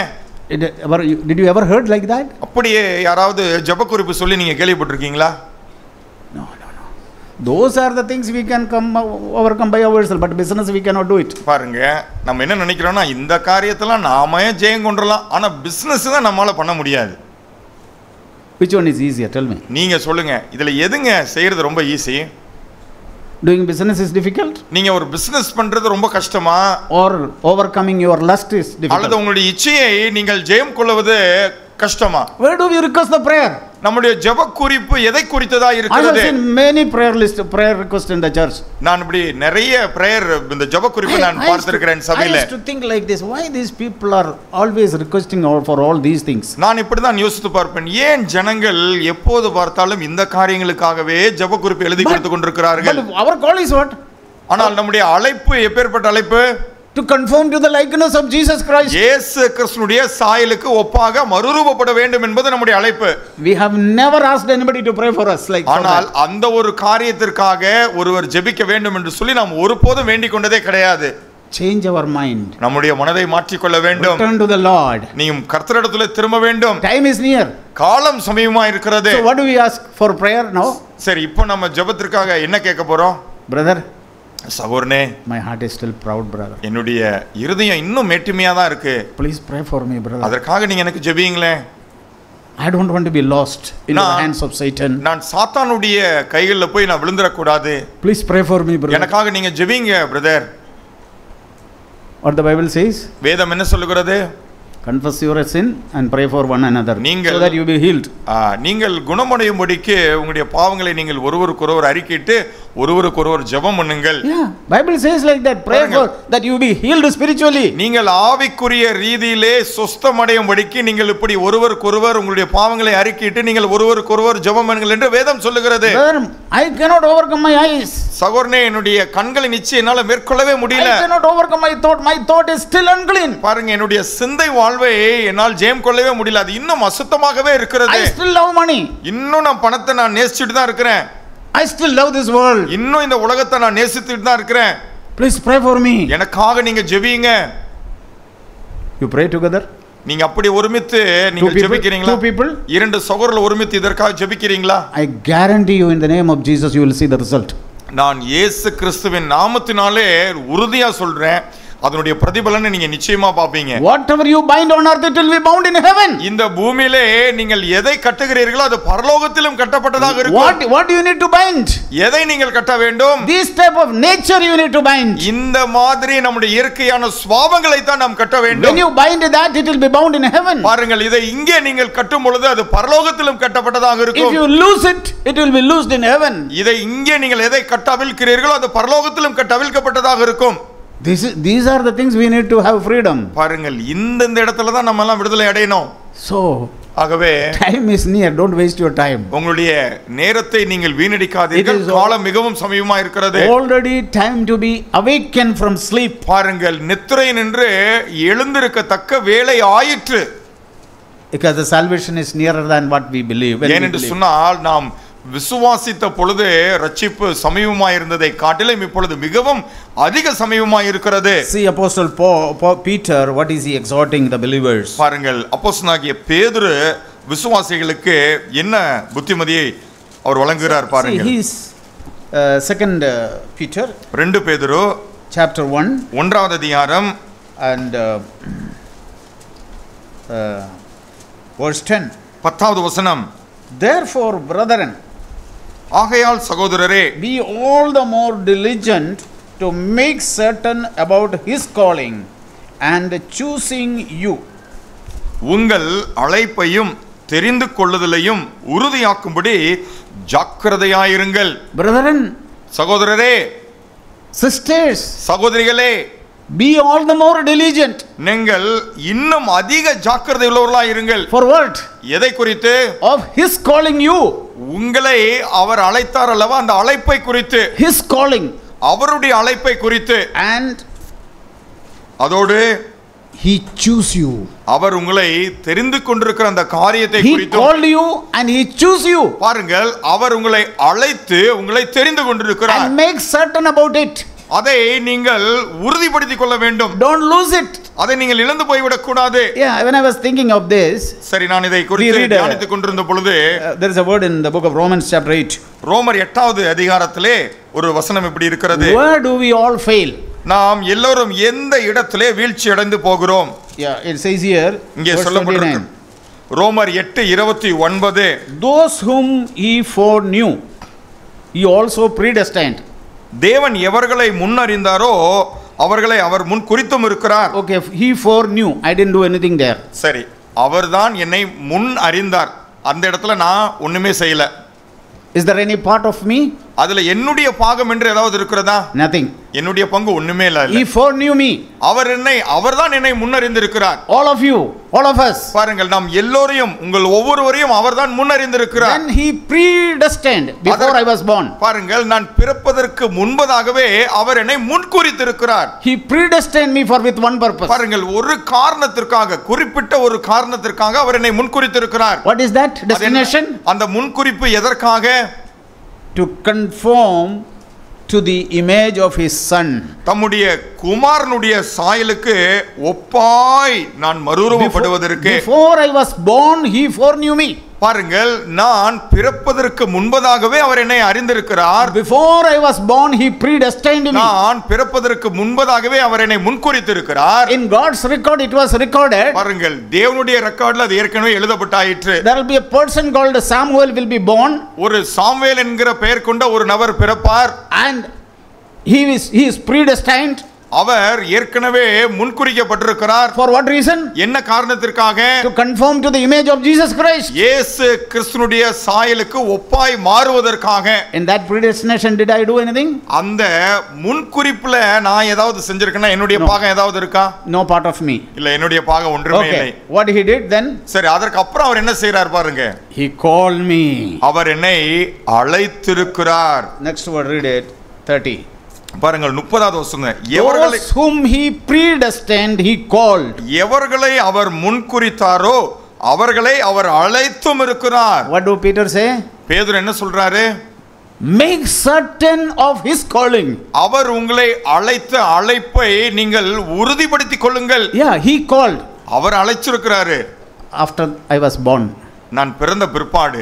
Speaker 1: Did you ever heard like that?
Speaker 2: அப்படியே யாராவது ஜெப குறிப்பு சொல்லி நீங்க கேள்விப்பட்டிருக்கீங்களா?
Speaker 1: No, no, no. Those are the things we can come overcome by ourselves, but business we cannot do it.
Speaker 2: பாருங்க, நம்ம என்ன நினைக்கிறோம்னா இந்த காரியத்தெல்லாம் நாம ஜெயம் கொண்டறலாம், ஆனா பிசினஸ் தான் நம்மால பண்ண முடியாது.
Speaker 1: Which one is easier, tell me?
Speaker 2: நீங்க சொல்லுங்க, இதுல எதுங்க செய்யறது ரொம்ப easy?
Speaker 1: Doing business is difficult?
Speaker 2: நீங்க ஒரு பிசினஸ் பண்றது ரொம்ப கஷ்டமா?
Speaker 1: Or overcoming your lust is difficult?
Speaker 2: அல்லது உங்களுடைய இச்சையை நீங்கள் ஜெயம் கொள்வது கஷ்டமா?
Speaker 1: Where do we request the prayer?
Speaker 2: நம்முடைய ஜெப குறிப்பு எதை குறித்ததா இருக்கிறது?
Speaker 1: I have seen many prayer list prayer requests in the church.
Speaker 2: நான் இப்படி நிறைய பிரேயர் இந்த ஜெப குறிப்பு நான் பார்த்திருக்கிறேன் சபையில.
Speaker 1: I used to think like this, why these people are always requesting for all these things?
Speaker 2: நான் இப்படி தான் யோசித்து பார்ப்பேன், ஏன் ஜனங்கள் எப்போது பார்த்தாலும் இந்த காரியங்களுக்காகவே ஜெப குறிப்பு எழுதி கொடுத்து கொண்டிருக்கிறார்கள்?
Speaker 1: But our call is what?
Speaker 2: ஆனால் நம்முடைய அழைப்பு எப்பேற்பட்ட அழைப்பு?
Speaker 1: To conform to the likeness of Jesus Christ.
Speaker 2: இயேசு கிறிஸ்துவினுடைய சாயலுக்கு ஒப்பாக மறுரூபப்பட வேண்டும் என்பது நம்முடைய அழைப்பு.
Speaker 1: We have never asked anybody to pray for us like that.
Speaker 2: ஆனால் அந்த ஒரு காரியத்திற்காக ஒருவர் ஜெபிக்க வேண்டும் என்று சொல்லி நாம் ஒருபோதும் வேண்டிக் கொண்டதே கிடையாது.
Speaker 1: Change our mind.
Speaker 2: நம்முடைய மனதை மாற்றிக் கொள்ள வேண்டும்.
Speaker 1: Return to the Lord.
Speaker 2: நீயும் கர்த்தரிடத்திலே திரும்ப வேண்டும்.
Speaker 1: Time is near.
Speaker 2: காலம் சமீபமா இருக்கிறது.
Speaker 1: So what do we ask for prayer now?
Speaker 2: சரி, இப்போ நம்ம ஜெபத்திற்காக என்ன கேட்க போறோம்?
Speaker 1: Brother,
Speaker 2: சகோதரனே,
Speaker 1: my heart is still proud, brother.
Speaker 2: என்னுடைய இருதயம் இன்னும் மேட்டுமையா தான் இருக்கு.
Speaker 1: Please pray for me, brother.
Speaker 2: அதற்காக நீங்க எனக்கு ஜெபிங்களே.
Speaker 1: I don't want to be lost in the hands of Satan.
Speaker 2: நான் சாத்தானுடைய கைகளில் போய் நான் விழுந்துற கூடாது.
Speaker 1: Please pray for me, brother.
Speaker 2: எனக்காக நீங்க ஜெபிங்க brother.
Speaker 1: What the Bible says?
Speaker 2: வேதம் என்ன சொல்லுகிறது?
Speaker 1: Confess your sin and pray for one another so that you be healed.
Speaker 2: நீங்கள் குணமடையும்படிக்கு உங்களுடைய பாவங்களை நீங்கள் ஒருவருக்கொருவர் அறிக்கையிட்டு ஒருவருக்கொருவர் ஜெபம் பண்ணுங்கள்.
Speaker 1: Yeah, Bible says like that, pray for that you be healed spiritually.
Speaker 2: நீங்கள் ஆவிக்குரிய ரீதியிலே சுஸ்தமடையும்படிக்கு நீங்கள் இப்படி ஒருவருக்கொருவர் உங்களுடைய பாவங்களை அறிக்கையிட்டு நீங்கள் ஒருவருக்கொருவர் ஜெபம் பண்ணுங்கள் என்று வேதம் சொல்லுகிறது.
Speaker 1: I cannot overcome my eyes.
Speaker 2: சகோதரனே, என்னுடைய கண்களை நிச்சயம் என்னால மேற்கொள்ளவே முடியல.
Speaker 1: I cannot overcome my thought. My thought is still unclean.
Speaker 2: பாருங்க, என்னுடைய சிந்தை வாழ்வை என்னால் ஜெயம் கொள்ளவே முடியல, அது இன்னும் அசுத்தமாகவே இருக்கிறது.
Speaker 1: I still love money.
Speaker 2: இன்னும் நான் பணத்தை நான் நேசிச்சிட்டு தான் இருக்கிறேன்.
Speaker 1: I still love this world.
Speaker 2: இன்னும் இந்த உலகத்தை நான் நேசித்துட்டு தான் இருக்கிறேன்.
Speaker 1: Please pray for me.
Speaker 2: எனக்காக நீங்க ஜெபிங்க.
Speaker 1: You pray together?
Speaker 2: நீங்க அப்படி ஒருமித்து
Speaker 1: Two
Speaker 2: நீங்க
Speaker 1: people?
Speaker 2: ஜெபிக்கிறீங்களா?
Speaker 1: Two people?
Speaker 2: இரண்டு சகோதரர்கள் ஒருமித்து இதற்காக ஜெபிக்கிறீங்களா?
Speaker 1: I guarantee you in the name of Jesus you will see the result.
Speaker 2: நான் இயேசு கிறிஸ்துவின் நாமத்தினாலே உறுதியா சொல்றேன், அதனுடைய பிரதிபலனை நீங்க நிச்சயமா பாப்பீங்க.
Speaker 1: Whatever you bind on earth, it will be bound in heaven.
Speaker 2: இந்த பூமியிலே நீங்கள் எதை கட்டுகிறீர்களோ அது பரலோகத்திலும் கட்டப்பட்டதாக இருக்கும்.
Speaker 1: What what do you need to bind?
Speaker 2: எதை நீங்கள் கட்ட வேண்டும்?
Speaker 1: This type of nature you need to bind.
Speaker 2: இந்த மாதிரி நம்முடைய இயற்கையான சுபாவங்களை தான் நாம் கட்ட வேண்டும்.
Speaker 1: When you bind that, it will be bound in heaven.
Speaker 2: பாருங்கள், இதை இங்கே நீங்கள் கட்டும் பொழுது அது பரலோகத்திலும் கட்டப்பட்டதாக இருக்கும்.
Speaker 1: If you lose it, it will be loosed in heaven.
Speaker 2: இதை இங்கே நீங்கள் எதை கட்டவிழ்க்கிறீர்களோ அது பரலோகத்திலும் கட்டவிழ்க்கப்பட்டதாக இருக்கும்.
Speaker 1: This is, these are the things we need to have freedom.
Speaker 2: பாருங்கள், இந்த இந்த இடத்துல தான் நம்ம எல்லாம் விடுதலை அடையணும்.
Speaker 1: So
Speaker 2: ஆகவே
Speaker 1: time is near, don't waste your time.
Speaker 2: உங்களுடைய நேரத்தை நீங்கள் வீணடிக்காதீர்கள், காலம் மிகவும் சமீபமா இருக்கிறது.
Speaker 1: Already time to be awakened from sleep.
Speaker 2: பாருங்கள், நித்திரை நின்று எழுந்திருக்கத்தக்க வேளை ஆயிற்று.
Speaker 1: Because the salvation is nearer than what we believe.
Speaker 2: ஏனென்று சொன்னால் நாம் விசுவாசித்த பொழுது ரட்சிப்பு சமீபமாய் இருந்ததை காட்டிலும் இப்பொழுது மிகவும் அதிக சமீபமாய் இருக்கிறது.
Speaker 1: See Apostle Paul, Paul, Peter, what is he exhorting the believers?
Speaker 2: பாருங்கள், அப்போஸ்தலனாகிய பேதுரு விசுவாசிகளுக்கு என்ன புத்திமதியை அவர் வழங்குகிறார் பாருங்கள்.
Speaker 1: See, he's uh, second uh, Peter,
Speaker 2: ரெண்டு பேதுரு
Speaker 1: chapter one,
Speaker 2: ஒன்றாவது அதிகாரம்
Speaker 1: and uh, uh, verse ten.
Speaker 2: பத்தாவது வசனம்.
Speaker 1: Therefore, brethren,
Speaker 2: ஆகையால் சகோதரரே,
Speaker 1: be all the more diligent to make certain about his calling and choosing you.
Speaker 2: உங்கள் அழைப்பையும் தெரிந்து கொள்ளுதலையும் உறுதியாக்கும்படி ஜாக்கிரதையாயிருங்கள்.
Speaker 1: Brethren,
Speaker 2: சகோதரரே,
Speaker 1: sisters,
Speaker 2: சகோதரிகளே,
Speaker 1: be all the more diligent.
Speaker 2: நீங்கள் இன்னும் அதிக ஜாக்கிரதை உள்ளவர்களாய் இருங்கள்.
Speaker 1: For what?
Speaker 2: எதை குறித்து?
Speaker 1: Of his calling you.
Speaker 2: உங்களை அவர் அழைத்தார் அல்லவா, அந்த அழைப்பை குறித்து.
Speaker 1: His calling.
Speaker 2: அவருடைய அழைப்பை குறித்து.
Speaker 1: And
Speaker 2: அதோடு
Speaker 1: he choose you.
Speaker 2: அவர் உங்களை தெரிந்து கொண்டிருக்கிற அந்த காரியத்தை
Speaker 1: He
Speaker 2: குறித்து.
Speaker 1: called you and he choose you.
Speaker 2: பாருங்கள், அவர் உங்களை அழைத்து உங்களை தெரிந்து கொண்டிருக்கிறார்.
Speaker 1: And make certain about it.
Speaker 2: அதை நீங்கள் உறுதிப்படுத்திக் கொள்ள வேண்டும்.
Speaker 1: Don't lose it.
Speaker 2: அதை நீங்கள் இழந்து போய்விடக் கூடாது.
Speaker 1: Yeah, when I was thinking of this,
Speaker 2: சரி, நான் இதை குறித்து தியானித்துக் கொண்டிருந்த பொழுது
Speaker 1: uh, there is a word in the book of Romans chapter eight.
Speaker 2: ரோமர் எட்டாவது அதிகாரத்திலே ஒரு வசனம் இப்படி இருக்கிறது.
Speaker 1: Where do we all fail?
Speaker 2: நாம் எல்லோரும் எந்த இடத்திலே வீழ்ச்சி அடைந்து போகிறோம்?
Speaker 1: Yeah, it says here,
Speaker 2: இங்கே
Speaker 1: verse
Speaker 2: சொல்லப்பட்டிருக்கு.
Speaker 1: twenty-nine.
Speaker 2: ரோமர் எட்டு இருபத்தி ஒன்பது.
Speaker 1: Those whom he foreknew, he also predestined.
Speaker 2: தேவன் எவர்களை முன்னறிந்தாரோ அவர்களை அவர் முன் குறித்தும் இருக்கிறார்.
Speaker 1: Okay, he foreknew. I didn't do anything there.
Speaker 2: சரி, அவர்தான் என்னை முன் அறிந்தார். அந்த இடத்துல நான் ஒண்ணுமே செய்யல.
Speaker 1: Is there any part of me?
Speaker 2: அதுல என்னுடைய பாகம் என்று ஏதாவது இருக்கிறதா?
Speaker 1: Nothing.
Speaker 2: என்னுடைய பங்கு ஒண்ணுமே இல்ல.
Speaker 1: He foreknew me.
Speaker 2: அவர் என்னை அவர்தான் என்னை முன்னறிந்திருக்கிறார்.
Speaker 1: All of you, all of us.
Speaker 2: பாருங்கள், நாம் எல்லோரையும் உங்கள் ஒவ்வொருவரையும் அவர்தான் முன்னறிந்திருக்கிறார்.
Speaker 1: When he predestined before I was born.
Speaker 2: பாருங்கள், நான் பிறப்பதற்கு முன்பதாகவே அவர் என்னை முன்குறித்திருக்கிறார்.
Speaker 1: He predestined me for with one purpose.
Speaker 2: பாருங்கள், ஒரு காரணத்திற்காக, குறிப்பிட்ட ஒரு காரணத்திற்காக அவர் என்னை முன்குறித்திருக்கிறார்.
Speaker 1: What is that destination?
Speaker 2: அந்த முன்குறிப்பு எதற்காக?
Speaker 1: To conform to the image of his son.
Speaker 2: தம்முடைய குமாரனுடைய சாயலுக்கு ஒப்பாய் நான் மறுரூபப்படுவதற்கு.
Speaker 1: Before I was born, he foreknew me.
Speaker 2: பாருங்கள், நான் பிறப்பதற்கு முன்பதாகவே அவர் என்னை அறிந்திருக்கிறார்.
Speaker 1: Before I was born, he predestined me.
Speaker 2: நான் பிறப்பதற்கு முன்பதாகவே அவர் என்னை முன்குறித்திருக்கிறார்.
Speaker 1: In God's record it was recorded.
Speaker 2: பாருங்கள், தேவனுடைய ரெக்கார்ட்ல அது ஏற்கனவே எழுதப்பட்டாயிற்று.
Speaker 1: There will be a person called Samuel will be born.
Speaker 2: ஒரு சாமுவேல் என்கிற பெயர் கொண்ட ஒரு நபர் பிறப்பார்.
Speaker 1: And he is he is predestined.
Speaker 2: அவர் ஏற்கனவே முன்குறிக்கப்பட்டிருக்கிறார்.
Speaker 1: For what reason?
Speaker 2: என்ன காரணத்திற்காக?
Speaker 1: To conform to the image of Jesus Christ.
Speaker 2: இயேசு கிறிஸ்துனுடைய சாயலுக்கு ஒப்பாய் மாறுவதற்காக.
Speaker 1: In that predestination did I do anything?
Speaker 2: அந்த முன்குறிப்புல நான் ஏதாவது செஞ்சிருக்கேனா? என்னுடைய பாகம் ஏதாவது இருக்கா?
Speaker 1: No part of me.
Speaker 2: இல்ல, என்னுடைய பாகம் ஒன்றுமே இல்லை.
Speaker 1: Okay, what he did then?
Speaker 2: சரி, அதற்கு அப்புறம் அவர் என்ன செய்றார் பாருங்க.
Speaker 1: He called me.
Speaker 2: அவர் என்னை அழைத்திருக்கிறார்.
Speaker 1: Next word, read it. thirty.
Speaker 2: பாருங்கள், முப்பதாவது வசனம். எவர்களை
Speaker 1: Those whom he predestined, he called.
Speaker 2: எவர்களை அவர் முன்குறித்தாரோ அவர்களை அவர் அழைத்தும் இருக்கிறார்.
Speaker 1: What do Peter say?
Speaker 2: பேதுரு என்ன சொல்றாரு?
Speaker 1: Make certain of his calling.
Speaker 2: அவர் உங்களை அழைத்த அழைப்பை நீங்கள் உறுதிப்படுத்திக் கொள்ளுங்கள்.
Speaker 1: Yeah, he called.
Speaker 2: Our அழைச்சிருக்கிறாரு.
Speaker 1: After I was born,
Speaker 2: நான் பிறந்த பிற்பாடு,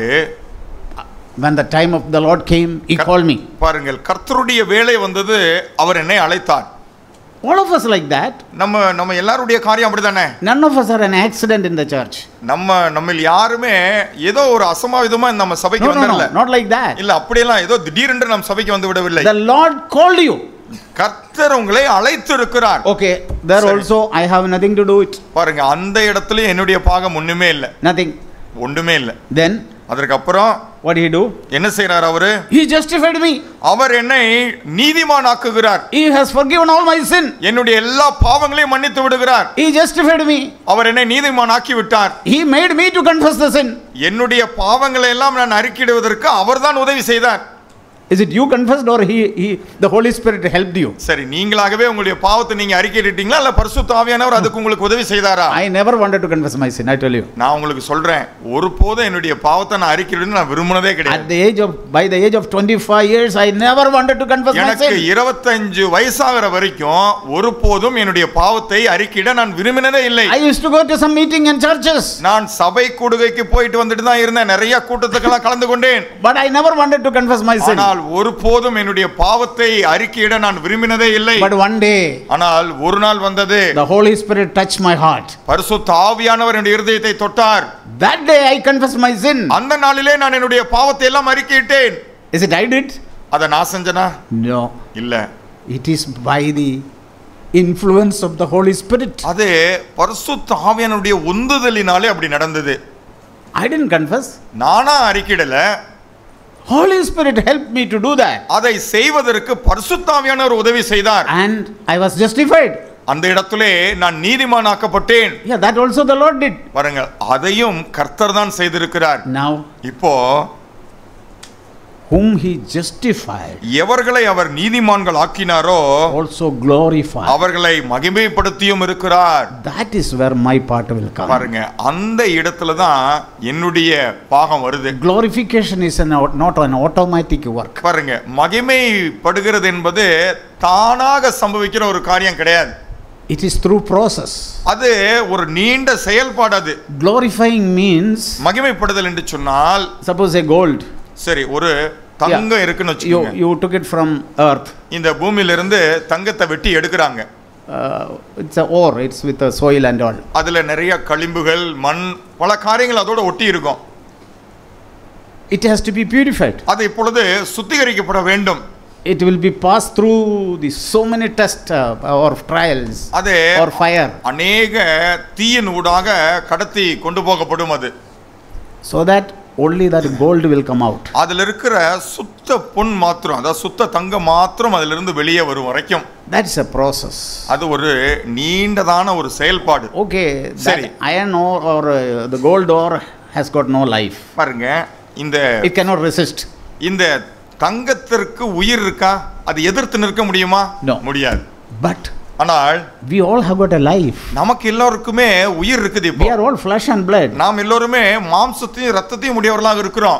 Speaker 1: when the time of the Lord came, he called me.
Speaker 2: பாருங்கள், கர்த்தருடைய வேளை வந்தது, அவர் என்னை அழைத்தார்.
Speaker 1: All of us like that.
Speaker 2: நம்ம நம்ம எல்லாருடைய காரியம் அப்படிதானே.
Speaker 1: None of us are an accident in the church.
Speaker 2: நம்ம நம்மில் யாருமே ஏதோ ஒரு அசம்பாவிதமா நம்ம சபைக்கு
Speaker 1: No, no,
Speaker 2: வந்தறல.
Speaker 1: no, not like that.
Speaker 2: இல்ல அப்படியெல்லாம் ஏதோ திடீரென்று நம்ம சபைக்கு வந்து விடவில்லை.
Speaker 1: The Lord called you.
Speaker 2: கர்த்தர் உங்களை அழைத்து இருக்கிறார்.
Speaker 1: Okay, there also I have nothing to do it.
Speaker 2: பாருங்க, அந்த இடத்துல என்னுடைய பாகம் ஒண்ணுமே இல்ல.
Speaker 1: Nothing.
Speaker 2: ஒண்ணுமே இல்ல.
Speaker 1: Then
Speaker 2: அதற்கு அப்புறம்
Speaker 1: what did he do?
Speaker 2: என்ன செய்றார் அவரு?
Speaker 1: He justified me.
Speaker 2: அவர் என்னை நீதிமான் ஆக்குகிறார்.
Speaker 1: He has forgiven all my sin.
Speaker 2: என்னுடைய எல்லா பாவங்களையும் மன்னித்து விடுகிறார்.
Speaker 1: He justified me.
Speaker 2: அவர் என்னை நீதிமான் ஆக்கி விட்டார்.
Speaker 1: He made me to confess the sin.
Speaker 2: என்னுடைய பாவங்களை எல்லாம் நான் அறிக்கையிடுவதற்கு அவர்தான் உதவி செய்தார்.
Speaker 1: Is it you confessed or he, he the Holy Spirit helped you?
Speaker 2: சரி, நீங்களாகவே உங்களுடைய பாவத்தை நீங்க அறிக்கையிட்டீங்களா இல்ல பரிசுத்த ஆவியானவர் அதுக்கு உங்களுக்கு உதவி செய்தாரா?
Speaker 1: I never wanted to confess my sin, I tell you.
Speaker 2: நான் உங்களுக்கு சொல்றேன், ஒருபோதும் என்னுடைய பாவத்தை நான் அறிக்கையிடணும்னு நான் விரும்பினதே கிடையாது.
Speaker 1: At the age of by the age of twenty-five years I never wanted to confess my sin.
Speaker 2: எனக்கு இருபத்தைந்து வயசாகிற வரைக்கும் ஒருபோதும் என்னுடைய பாவத்தை அறிக்கையிட நான் விரும்பினதே இல்லை.
Speaker 1: I used to go to some meeting in churches.
Speaker 2: நான் சபை கூடுகைக்கு போயிட்டு வந்துட்டு தான் இருந்தேன், நிறைய கூட்டத்துக்கெல்லாம் கலந்து கொண்டேன்.
Speaker 1: But I never wanted to confess my sin.
Speaker 2: ஒருபோதும் என்னுடைய பாவத்தை அறிக்கையிட நான் விரும்பினதே இல்லை.
Speaker 1: But one day,
Speaker 2: ஆனால் ஒரு நாள் வந்தது,
Speaker 1: the Holy Spirit touched my heart.
Speaker 2: பரிசுத்த ஆவியானவர் என்னுடைய இதயத்தை தொட்டார்.
Speaker 1: That day I confessed my sin.
Speaker 2: அந்த நாளிலே நான் என்னுடைய பாவத்தை எல்லாம் அறிக்கையிட்டேன்.
Speaker 1: Is it I did?
Speaker 2: அத நான் செஞ்சனா?
Speaker 1: No.
Speaker 2: இல்ல.
Speaker 1: It is by the influence of the Holy Spirit.
Speaker 2: அது பரிசுத்த ஆவியானவருடைய உந்துதலினாலே அப்படி நடந்தது.
Speaker 1: I didn't confess.
Speaker 2: நானா அறிக்கையிடல.
Speaker 1: Holy Spirit helped me to do that.
Speaker 2: அதை செய்வதற்கு பரிசுத்த ஆவியானவர் உதவி செய்தார்.
Speaker 1: And I was justified.
Speaker 2: அந்த இடத்திலே நான் நீதிமானாக்கப்பட்டேன்.
Speaker 1: Yeah, that also the Lord did.
Speaker 2: பாருங்க, அதையும் கர்த்தர் தான் செய்திருக்கிறார்.
Speaker 1: Now,
Speaker 2: இப்போ
Speaker 1: whom he justified,
Speaker 2: எவர்களை அவர் நீதிமான்கள் ஆக்கினாரோ
Speaker 1: also glorified.
Speaker 2: அவர்களை மகிமைப்படுத்தியும் இருக்கிறார்.
Speaker 1: That is where my part will come.
Speaker 2: பாருங்க, அந்த இடத்துல தான் என்னுடைய பாகம் வருது.
Speaker 1: Glorification is an, not an automatic work.
Speaker 2: பாருங்க, மகிமைப்படுகிறது என்பது தானாக சம்பவிக்கிற ஒரு காரியம் கிடையாது.
Speaker 1: It is through process.
Speaker 2: அது ஒரு நீண்ட செயல்பாடு. அது
Speaker 1: glorifying means,
Speaker 2: மகிமைப்படுதல் என்று சொன்னால்,
Speaker 1: suppose a gold,
Speaker 2: சரி, ஒரு தங்கம் இருக்குன்னு
Speaker 1: you
Speaker 2: வச்சுக்கோங்க.
Speaker 1: you took it from earth.
Speaker 2: இந்த பூமியில இருந்து தங்கத்தை வெட்டி எடுக்கறாங்க.
Speaker 1: Uh, it's a ore, it's with the soil and all.
Speaker 2: அதுல நிறைய களிம்புகள், மண், பல காரியங்கள் அதோட ஒட்டி இருக்கும்.
Speaker 1: It has to be purified.
Speaker 2: அது இப்பொழுது சுத்திகரிக்கப்பட வேண்டும்.
Speaker 1: It will be passed through the so many tests uh, or trials
Speaker 2: அது
Speaker 1: or fire,
Speaker 2: அநேக தீயின் ஊடாக கடத்தி கொண்டு போகப்படும். அது
Speaker 1: so that only that gold will come out.
Speaker 2: அதுல இருக்கிற சுத்த பொன் மாத்திரம், அதாவது சுத்த தங்கம் மாத்திரம் அதுல இருந்து வெளியே வரும் வரைக்கும்.
Speaker 1: That's a process.
Speaker 2: அது ஒரு நீண்டதான ஒரு செயல்பாடு.
Speaker 1: Okay, that
Speaker 2: சரி.
Speaker 1: iron ore or uh, the gold ore has got no life.
Speaker 2: பாருங்க, இந்த
Speaker 1: It cannot resist.
Speaker 2: இந்த தங்கத்திற்கு உயிர் இருக்கா? அது எதிர்த்து நிற்க முடியுமா?
Speaker 1: No.
Speaker 2: முடியாது.
Speaker 1: But
Speaker 2: ஆனால்
Speaker 1: we all have got a life.
Speaker 2: நமக்கு எல்லாருக்குமே உயிர் இருக்குது. இப்போ
Speaker 1: We are all flesh and blood.
Speaker 2: நாம் எல்லோருமே மாம்சத்தையும் இரத்தத்தையும் உடையவர்களாக இருக்கிறோம்.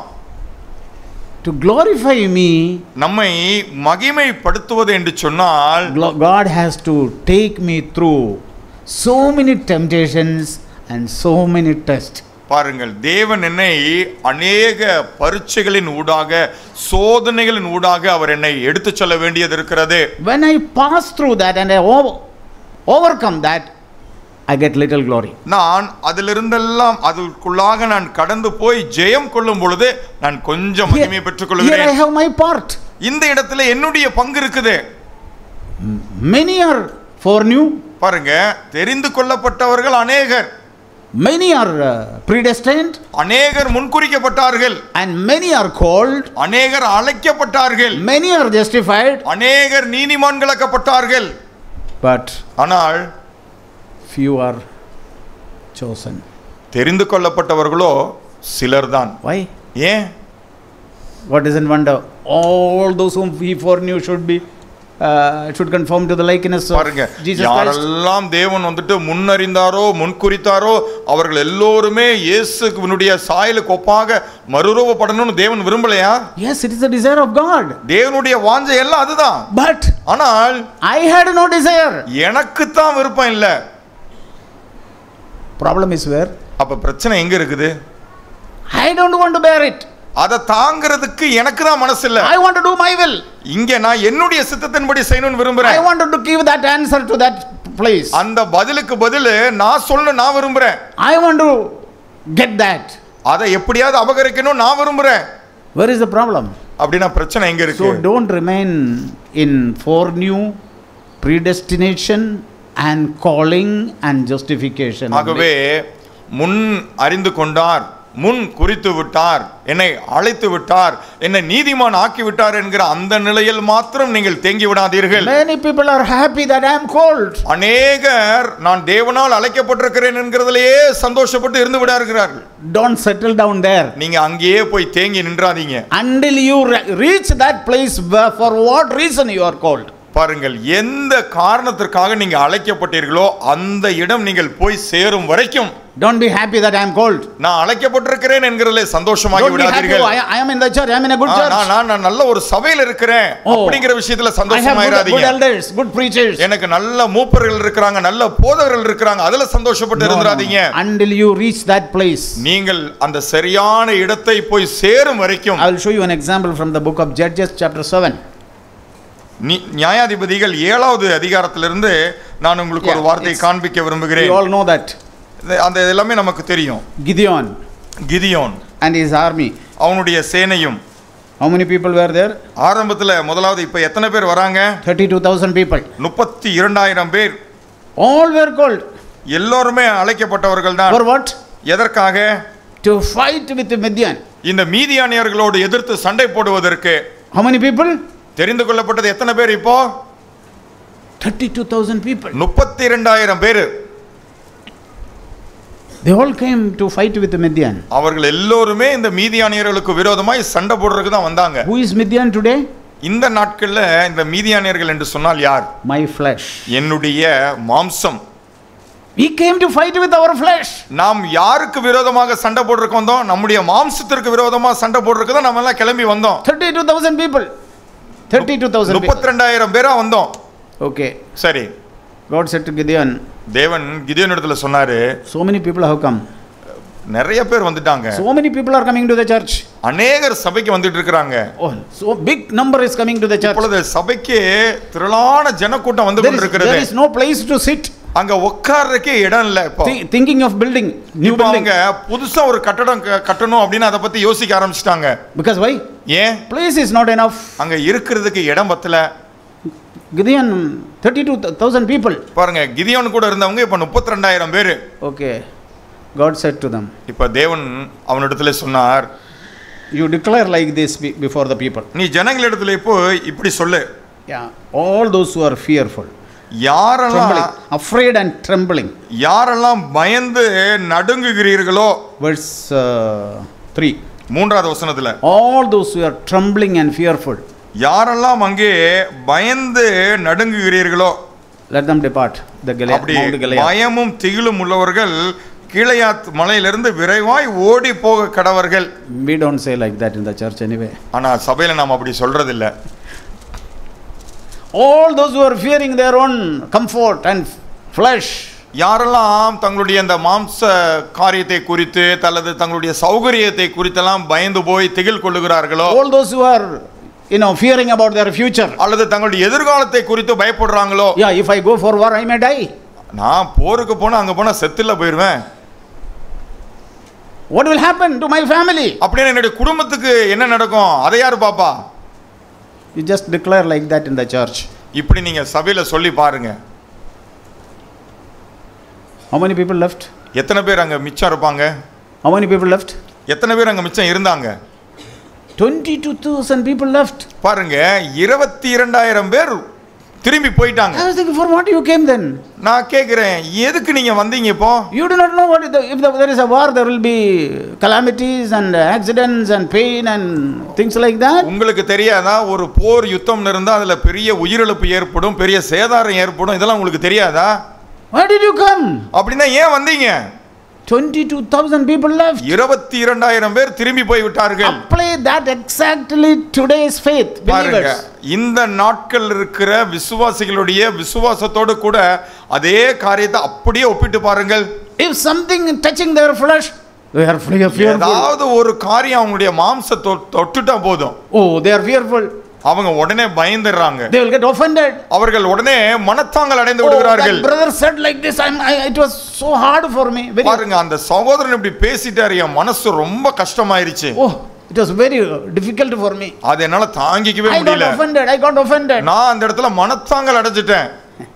Speaker 1: To glorify me,
Speaker 2: நம்மை மகிமைப்படுத்துவது என்று சொன்னால்,
Speaker 1: God has to take me through so many temptations and so many tests.
Speaker 2: பாருங்கள், தேவன் என்னை அநேக பரீட்சைகளின் ஊடாக, சோதனைகளின் ஊடாக அவர் என்னை எடுத்துச் செல்ல வேண்டியது இருக்கிறது.
Speaker 1: When I pass through that and I over, overcome that, I get little glory.
Speaker 2: நான் அதிலிருந்தெல்லாம் அதற்குள்ளாக நான் கடந்து போய் ஜெயம் கொள்ளும் பொழுது நான் கொஞ்சம் மகிமை பெற்றுக்
Speaker 1: Here I
Speaker 2: கொள்கிறேன்.
Speaker 1: have my part.
Speaker 2: இந்த இடத்துல என்னுடைய பங்கு இருக்குது.
Speaker 1: Many are foreknew.
Speaker 2: பாருங்க, தெரிந்து கொள்ளப்பட்டவர்கள் அநேகர்.
Speaker 1: Many are uh, predestined.
Speaker 2: அநேகர் முன்குறிக்கப்பட்டார்கள்.
Speaker 1: And many are called.
Speaker 2: அநேகர் அழைக்கப்பட்டார்கள்.
Speaker 1: Many are justified.
Speaker 2: அநேகர் நீதிமான்களாக்கப்பட்டார்கள்.
Speaker 1: But
Speaker 2: ஆனால்
Speaker 1: few are chosen.
Speaker 2: தெரிந்து கொள்ளப்பட்டவர்களோ சிலர்தான்.
Speaker 1: Why?
Speaker 2: ஏன்?
Speaker 1: What doesn't wonder? All those whom he foreknew should be uh, should conform to the likeness of
Speaker 2: பாருங்க,
Speaker 1: Jesus Christ.
Speaker 2: யாரெல்லாம் தேவன் வந்துட்டு முன்னறிந்தாரோ முன்குறித்தாரோ அவர்கள் எல்லோருமே இயேசுவினுடைய சாயலுக்கு ஒப்பாக மறுரூபப்படணும்னு தேவன் விரும்பலையா?
Speaker 1: Yes, it is the desire of God.
Speaker 2: தேவனுடைய வாஞ்சை எல்லாம் அதுதான்.
Speaker 1: But
Speaker 2: ஆனால்
Speaker 1: I had no desire.
Speaker 2: எனக்கு தான் விருப்பம் இல்ல.
Speaker 1: Problem is where?
Speaker 2: அப்ப பிரச்சனை எங்க இருக்குது?
Speaker 1: I don't want to bear it.
Speaker 2: அதை தாங்கிறதுக்கு எனக்கு தான் மனசு இல்ல.
Speaker 1: I want to do my will.
Speaker 2: இங்க நான் என்னுடைய சித்தத்தின்படி செய்யணும்னு விரும்புறேன்.
Speaker 1: I wanted to give that answer to that place.
Speaker 2: அந்த பதிலுக்கு பதில் நான் சொல்ல நான் விரும்புறேன்.
Speaker 1: I want to get that.
Speaker 2: அதை எப்படியாவது அபகரிக்கணும் நான் விரும்புறேன்.
Speaker 1: Where is the problem?
Speaker 2: அப்படினா பிரச்சனை எங்க இருக்கு?
Speaker 1: So don't remain in foreknew, predestination and calling and justification.
Speaker 2: ஆகவே முன் அறிந்து கொண்டார், முன் குறித்து விட்டார், என்னை அழைத்து விட்டார், என்னை நீதிமான் ஆக்கி விட்டார் என்கிற அந்த நிலையில் மாத்திரம் நீங்கள் தேங்கி விடாதீர்கள்.
Speaker 1: Many people are happy that I am called.
Speaker 2: அநேகர் நான் தேவனால் அழைக்கப்பட்டிருக்கிறேன் என்கிறதிலேயே சந்தோஷப்பட்டு இருந்து விடார்கள்.
Speaker 1: Don't settle down there.
Speaker 2: நீங்க அங்கேயே போய் தேங்கி நின்றாதீங்க.
Speaker 1: Until you reach that place for what reason you are called.
Speaker 2: பாருங்கள், எந்த காரணத்திற்காக நீங்க அழைக்கப்பட்டீர்களோ அந்த இடம் நீங்கள் போய் சேரும் வரைக்கும்
Speaker 1: don't be happy that I am called.
Speaker 2: நான் அழைக்கப்பட்டிருக்கிறேன் என்கிறதிலே சந்தோஷமாகி விடாதீர்கள்.
Speaker 1: I am in the church, I am in a good church.
Speaker 2: நான் நான் நல்ல ஒரு சபையில் இருக்கிறேன் அப்படிங்கிற விஷயத்துல சந்தோஷமாயிராதீங்க.
Speaker 1: good elders, good preachers.
Speaker 2: எனக்கு நல்ல மூப்பர்கள் இருக்காங்க, நல்ல போதகர்கள் இருக்காங்க, அதுல சந்தோஷப்பட்டு இருந்துராதீங்க.
Speaker 1: Until you reach that place.
Speaker 2: நீங்கள் அந்த சரியான இடத்தை போய் சேரும் வரைக்கும்.
Speaker 1: I will show you an example from the book of Judges chapter seven.
Speaker 2: நியாயாதிபதிகள் ஏழாவது அதிகாரத்திலிருந்து நான் உங்களுக்கு ஒரு வார்த்தையை காண்பிக்க விரும்புகிறேன்.
Speaker 1: You all know that.
Speaker 2: அந்த எல்லாமே நமக்கு தெரியும்.
Speaker 1: Gideon.
Speaker 2: Gideon
Speaker 1: and his army.
Speaker 2: அவனுடைய சேனையும்.
Speaker 1: How many people were there?
Speaker 2: ஆரம்பத்துல முதலாவது இப்ப எத்தனை பேர் வராங்க?
Speaker 1: thirty-two thousand people.
Speaker 2: முப்பத்தி இரண்டாயிரம் பேர்.
Speaker 1: All were called.
Speaker 2: எல்லோருமே அழைக்கப்பட்டவர்கள் தான்.
Speaker 1: For what?
Speaker 2: எதற்காக?
Speaker 1: To fight with Midian.
Speaker 2: இந்த மீதியானியர்களோடு எதிர்த்து சண்டை போடுவதற்கு.
Speaker 1: How many people?
Speaker 2: தெரிந்து கொள்ளப்பட்டது எத்தனை பேர் இப்போ?
Speaker 1: thirty-two thousand people.
Speaker 2: முப்பத்தி இரண்டாயிரம் பேர்.
Speaker 1: They all came to fight with Midian.
Speaker 2: அவர்கள் எல்லோருமே இந்த மீதியானியர்களுக்கு விரோதமாய் சண்டை போடுறதுக்கு தான் வந்தாங்க.
Speaker 1: Who is Midian today?
Speaker 2: இந்த நாட்கள்ல இந்த மீதியானியர்கள் என்று சொன்னால் யார்?
Speaker 1: My flesh.
Speaker 2: என்னுடைய மாம்சம்.
Speaker 1: We came to fight with our flesh.
Speaker 2: நாம் யாருக்கு விரோதமாக சண்டை போடுறதுக்கு வந்தோம்? நம்முடைய மாம்சத்திற்கு விரோதமாக சண்டை போடுறதுக்கு தான் நம்ம எல்லாம் கிளம்பி வந்தோம்.
Speaker 1: thirty-two thousand people. thirty-two thousand people.
Speaker 2: முப்பத்தி இரண்டாயிரம் பேரா வந்தோம்.
Speaker 1: Okay.
Speaker 2: சரி.
Speaker 1: God said to Gideon.
Speaker 2: தேவன் கிதியோன் இடத்துல சொன்னாரு,
Speaker 1: so many people have come.
Speaker 2: நிறைய பேர் வந்துட்டாங்க.
Speaker 1: So many people are coming to the church.
Speaker 2: அநேகர் சபைக்கு வந்துட்டு இருக்காங்க.
Speaker 1: Oh, so big number is coming to the church.
Speaker 2: இப்பொழுது சபைக்கு திரளான ஜனக்கூட்டம் வந்து கொண்டிருக்கிறது.
Speaker 1: There is no place to sit.
Speaker 2: அங்க உட்கார்றதுக்கே இடம் இல்ல. இப்போ
Speaker 1: thinking of building new building.
Speaker 2: அவங்க புதுசா ஒரு கட்டடம் கட்டணும் அப்படினா அத பத்தி யோசிக்க ஆரம்பிச்சிட்டாங்க.
Speaker 1: Because why?
Speaker 2: ஏன்?
Speaker 1: Place is not enough.
Speaker 2: அங்க இருக்குறதுக்கு இடம் பத்தல.
Speaker 1: Gideon thirty-two thousand people.
Speaker 2: பாருங்க, கிதியோன் கூட இருந்தவங்க இப்ப முப்பத்தி இரண்டாயிரம் பேர்.
Speaker 1: Okay. God said to them.
Speaker 2: இப்ப தேவன் அவனிடத்திலே சொன்னார்,
Speaker 1: you declare like this before the people.
Speaker 2: நீ ஜனங்களிடத்திலே போய் இப்படி சொல்லு.
Speaker 1: Yeah, all those who are fearful.
Speaker 2: யாரெல்லாம்
Speaker 1: afraid and trembling.
Speaker 2: யாரெல்லாம் பயந்து நடுங்குகிறீர்களோ.
Speaker 1: Verse uh, three.
Speaker 2: மூன்றாவது வசனத்துல.
Speaker 1: All those who are trembling and fearful.
Speaker 2: யாரெல்லாம் அங்கே பயந்து நடுங்குகிறீர்களோ.
Speaker 1: Let them depart. The Gilead, Mount Gilead.
Speaker 2: பயமும் திகிலும் உள்ளவர்கள் கீலேயாத் மலையிலிருந்து விரைவாய் ஓடி போக கடவர்கள்.
Speaker 1: We don't say like that in the church anyway.
Speaker 2: ஆனா சபையில நாம் அப்படி சொல்றது இல்ல.
Speaker 1: All those who are fearing their own comfort and flesh.
Speaker 2: யாரெல்லாம் தங்களுடைய அந்த மாம்ச காரியத்தை குறித்து அல்லது தங்களுடைய சௌகரியத்தை குறித்தெல்லாம் பயந்து போய் திகில் கொள்ளுகிறார்களோ.
Speaker 1: All those who are, you know, fearing about their future.
Speaker 2: அல்லது தங்களுடைய எதிர்காலத்தை குறித்து பயப்படுறாங்களோ.
Speaker 1: Yeah, if I go for war I may die.
Speaker 2: நான் போருக்கு போனா அங்க போனா செத்துல போயிடுவேன்.
Speaker 1: What will happen to my family?
Speaker 2: அப்படியே என்னுடைய குடும்பத்துக்கு என்ன நடக்கும்? அதை யார் பாப்பா?
Speaker 1: You just declare like that in the church.
Speaker 2: இப்படி நீங்க சபையில சொல்லி பாருங்க.
Speaker 1: How many people left?
Speaker 2: எத்தனை பேர் அங்க மிச்சம் இருப்பாங்க?
Speaker 1: How many people left?
Speaker 2: எத்தனை பேர் அங்க மிச்சம் இருந்தாங்க?
Speaker 1: twenty-two thousand people left.
Speaker 2: பாருங்க, இருபத்தி இரண்டாயிரம் பேர் திரும்பி போயிட்டாங்க.
Speaker 1: I was thinking, for what you came then?
Speaker 2: நான் கேக்குறேன், எதுக்கு நீங்க வந்தீங்க இப்போ?
Speaker 1: You do not know what is the, if the, there is a war, there will be calamities and accidents and pain and things like that.
Speaker 2: உங்களுக்கு தெரியாதா ஒரு போர் யுத்தம் இருந்தா அதுல பெரிய உயிரிழப்பு ஏற்படும், பெரிய சேதாரம் ஏற்படும், இதெல்லாம் உங்களுக்கு தெரியாதா?
Speaker 1: Why did you come?
Speaker 2: அப்படின்னா ஏன் வந்தீங்க?
Speaker 1: twenty-two thousand people left.
Speaker 2: இருபத்தி இரண்டாயிரம் பேர் திரும்பி போய் விட்டார்கள்.
Speaker 1: Apply that exactly today's faith
Speaker 2: பாருங்க,
Speaker 1: believers.
Speaker 2: இந்த நாட்கள் இருக்கிற விசுவாசிகளுடைய விசுவாசத்தோடு கூட அதே காரியத்தை அப்படியே ஒப்பிட்டு பாருங்கள்.
Speaker 1: If something touching their flesh, they are fearful.
Speaker 2: ஏதாவது ஒரு காரியம் அவங்களுடைய மாம்சத்தை தொட்டுட்டா போதும்,
Speaker 1: Oh, they are fearful.
Speaker 2: அவங்க உடனே பயந்துறாங்க.
Speaker 1: They will get offended.
Speaker 2: அவர்கள் உடனே மனத்தாங்கல் அடைந்து விடுகிறார்கள்.
Speaker 1: Oh, that brother said like this, I'm, I, it was so hard for me. Very
Speaker 2: பாருங்க, அந்த சகோதரன் இப்படி பேசிட்டாரு, என் மனசு ரொம்ப கஷ்டமாயிருச்சு.
Speaker 1: Oh, it was very difficult for me.
Speaker 2: அது என்னால தாங்கிக்கவே
Speaker 1: I got
Speaker 2: முடியல.
Speaker 1: offended. I got offended.
Speaker 2: நான் அந்த இடத்துல மனத்தாங்கல் அடைஞ்சிட்டேன்.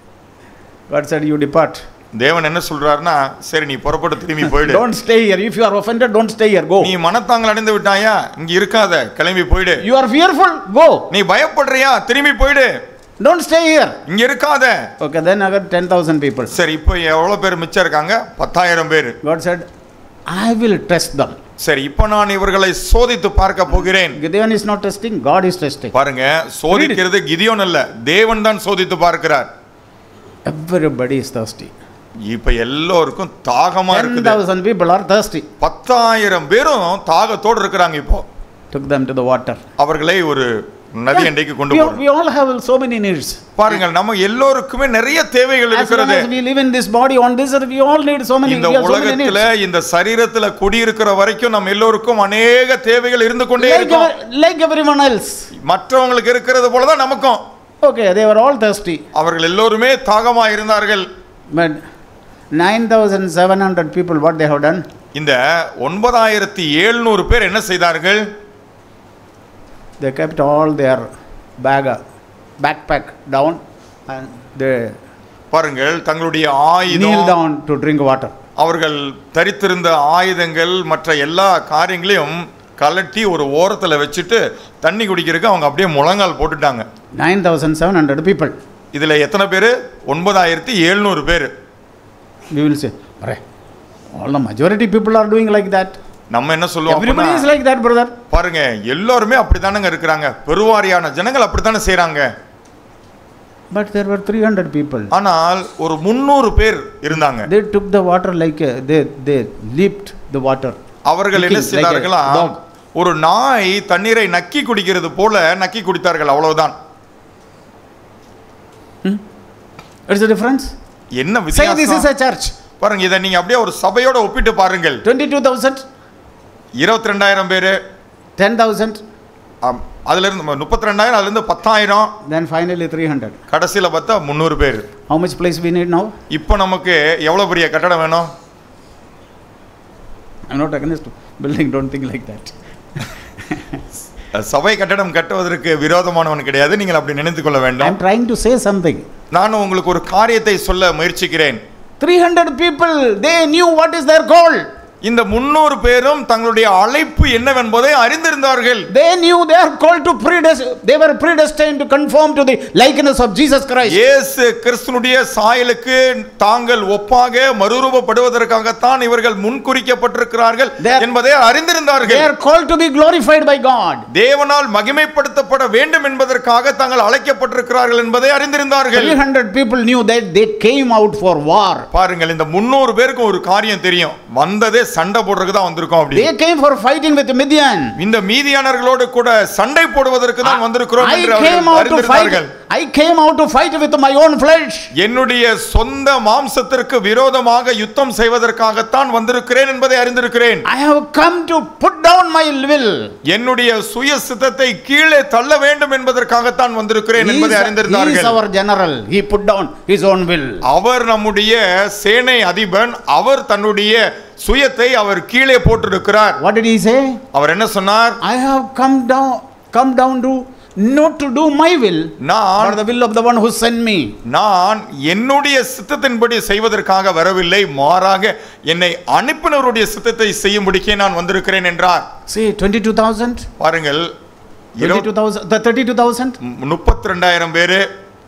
Speaker 1: God said, you depart.
Speaker 2: தேவன் என்ன சொல்றாருன்னா, சரி நீ புறப்பட்டு திரும்பி போயிடு.
Speaker 1: Don't stay here. If you are offended, don't stay here. Go.
Speaker 2: நீ மனத்தாங்கல் அடைந்து விட்டாயா, இங்க இருக்காத, கிளம்பி போயிடு.
Speaker 1: You are fearful. Go.
Speaker 2: நீ பயப்படுறியா, திரும்பி போயிடு.
Speaker 1: Don't stay here.
Speaker 2: இங்க இருக்காத.
Speaker 1: Okay, then I got ten thousand people.
Speaker 2: சரி, இப்போ எவ்வளவு பேர் மிச்சம் இருக்காங்க? பத்தாயிரம் பேர்.
Speaker 1: God said, I will test them.
Speaker 2: சரி, இப்போ நான் இவர்களை சோதித்து பார்க்க போகிறேன்.
Speaker 1: Gideon is not testing, God is testing.
Speaker 2: பாருங்க, சோதிக்கிறது கிதியோன் அல்ல, தேவன் தான் சோதித்து பார்க்கிறார்.
Speaker 1: Everybody is thirsty.
Speaker 2: இப்ப எல்லாருக்கும் தாகமா
Speaker 1: ten
Speaker 2: இருக்குது.
Speaker 1: thousand people are thirsty.
Speaker 2: பத்தாயிரம் பேரும் தாகத்தோடு இருக்கிறாங்க. இப்போ
Speaker 1: Took them to the water.
Speaker 2: அவர்களை ஒரு நதி அண்டைக்கு கொண்டு
Speaker 1: We,
Speaker 2: போறோம்.
Speaker 1: we all have so many needs.
Speaker 2: பாருங்க, நம்ம எல்லோருக்குமே நிறைய தேவைகள்
Speaker 1: As long
Speaker 2: இருக்கிறது.
Speaker 1: as we live in this body on this earth, we all need so many.
Speaker 2: இந்த
Speaker 1: We have so many
Speaker 2: உலகத்துல
Speaker 1: needs.
Speaker 2: இந்த சரீரத்துல குடியிருக்கிற வரைக்கும் நம்ம எல்லோருக்கும் அநேக தேவைகள் இருந்து கொண்டே
Speaker 1: Like,
Speaker 2: இருக்கும்.
Speaker 1: ever, like everyone else.
Speaker 2: மற்றவங்களுக்கு இருக்கிறது போலதான் நமக்கும்.
Speaker 1: Okay, they were all thirsty.
Speaker 2: அவர்கள் எல்லோருமே தாகமா இருந்தார்கள்.
Speaker 1: But nine thousand seven hundred people, what they have done?
Speaker 2: இந்த ஒன்பதாயிரத்தி எழுநூறு பேர் என்ன செய்தார்கள்?
Speaker 1: They kept all their bag, backpack down and they
Speaker 2: பாருங்கள், தங்களுடைய
Speaker 1: kneel
Speaker 2: ஆயுதம்,
Speaker 1: down to drink water.
Speaker 2: அவர்கள் தரித்திருந்த ஆயுதங்கள் மற்ற எல்லா காரியங்களையும் கலட்டி ஒரு ஓரத்துல வச்சுட்டு தண்ணி குடிக்கிறதுக்கு அவங்க அப்படியே முழங்கால் போட்டுட்டாங்க.
Speaker 1: nine thousand seven hundred people.
Speaker 2: இதுல எத்தனை பேரு? ஒன்பதாயிரத்தி எழுநூறு பேர்.
Speaker 1: We will say, all the majority people are doing like that.
Speaker 2: நம்ம என்ன சொல்லுவோம்?
Speaker 1: Everybody is like that, brother.
Speaker 2: பாருங்க, எல்லாருமே அப்படித்தானங்க இருக்கிறாங்க, பெருவாரியான ஜனங்கள் அப்படித்தானே செய்றாங்க.
Speaker 1: But there were three hundred people.
Speaker 2: ஆனால் ஒரு முன்னூறு பேர் இருந்தாங்க.
Speaker 1: They took the water like a, they they leaped the water.
Speaker 2: அவர்கள் என்ன செய்தார்களா, ஒரு நாய் தண்ணீரை நக்கி குடிக்கிறது போல நக்கி குடித்தார்கள், அவ்வளவுதான்.
Speaker 1: What is the difference?
Speaker 2: என்ன
Speaker 1: Say this is
Speaker 2: வித்தியாசம்?
Speaker 1: a church.
Speaker 2: பாருங்க, இதை நீங்க அப்படியே ஒரு சபையோட ஒப்பிட்டு பாருங்கள்.
Speaker 1: twenty-two thousand,
Speaker 2: இருபத்தி ரெண்டாயிரம் பேரு,
Speaker 1: ten thousand,
Speaker 2: அதுல இருந்து முப்பத்தி ரெண்டாயிரம், அதுல இருந்து பத்தாயிரம்,
Speaker 1: then finally three hundred.
Speaker 2: கடைசியில பார்த்தா முன்னூறு பேர்.
Speaker 1: How much place we need now?
Speaker 2: இப்போ நமக்கு எவ்வளவு பெரிய கட்டடம் வேணும்?
Speaker 1: I'm not against building, don't think like that.
Speaker 2: சபை கட்டடம் கட்டுவதற்கு விரோதமானவன் கிடையாது, நீங்கள் அப்படி நினைத்துக் கொள்ள வேண்டாம்.
Speaker 1: I'm trying to say something.
Speaker 2: நான் உங்களுக்கு ஒரு காரியத்தை சொல்ல முயற்சிக்கிறேன்.
Speaker 1: three hundred people, they knew what is their goal.
Speaker 2: இந்த முன்னூறு பேரும் தங்களுடைய அழைப்பு என்னவென்பதை அறிந்திருந்தார்கள்.
Speaker 1: They knew they are called to predestined, they were predestined to conform to the likeness of Jesus Christ.
Speaker 2: இயேசு கிறிஸ்துனுடைய சாயலுக்கு தாங்கள் ஒப்பாக மறுரூபப்படுவதற்காகத்தான் இவர்கள் முன்குறிக்கப்பட்டிருக்கிறார்கள் என்பதை அறிந்திருந்தார்கள்.
Speaker 1: They are called to be glorified by God.
Speaker 2: தேவனால் மகிமைப்படுத்தப்பட வேண்டும் என்பதற்காக தாங்கள் அழைக்கப்பட்டிருக்கிறார்கள் என்பதை அறிந்திருந்தார்கள்.
Speaker 1: three hundred people knew that they came out for war.
Speaker 2: பாருங்கள், இந்த முன்னூறு பேருக்கு ஒரு காரியம் தெரியும், வந்ததே சண்டை போடுறதுக்கு தான் வந்திருக்கோம் அப்படி.
Speaker 1: They came for fighting with Midian.
Speaker 2: இந்த மீதியானர்களோடு கூட சண்டை போடுவதற்கு தான் வந்திருக்கிறோம் என்று அவர்கள் அறிந்திருந்தார்கள்.
Speaker 1: I came out to fight with my own flesh.
Speaker 2: என்னுடைய சொந்த மாம்சத்திற்கு விரோதமாக யுத்தம் செய்வதற்காகத்தான் வந்திருக்கிறேன் என்பதை அறிந்திருக்கிறேன்.
Speaker 1: I have come to put down my will.
Speaker 2: என்னுடைய சுய சித்தத்தை கீழே தள்ள வேண்டும் என்பதற்காகத்தான் வந்திருக்கிறேன் என்பதை அறிந்திருந்தார்கள்.
Speaker 1: He is our general. He put down his own will.
Speaker 2: அவர் நம்முடைய சேனை அதிபன், அவர் தன்னுடைய சுயத்தை அவர் கீழே போட்டிருக்கிறார்.
Speaker 1: What did he say?
Speaker 2: அவர் என்ன சொன்னார்?
Speaker 1: I have come down come down to not to do my will,
Speaker 2: நான்
Speaker 1: but the will of the one who sent me.
Speaker 2: நான் என்னுடைய சித்தத்தின்படி செய்வதற்காக வரவில்லை, மாறாக என்னை அனுப்பினவருடைய சித்தத்தை செய்யும்படிக்கே நான் வந்திருக்கிறேன் என்றார்.
Speaker 1: See, twenty-two thousand.
Speaker 2: பாருங்கள்,
Speaker 1: twenty-two thousand, the thirty-two thousand.
Speaker 2: முப்பத்தி ரெண்டாயிரம் பேரு,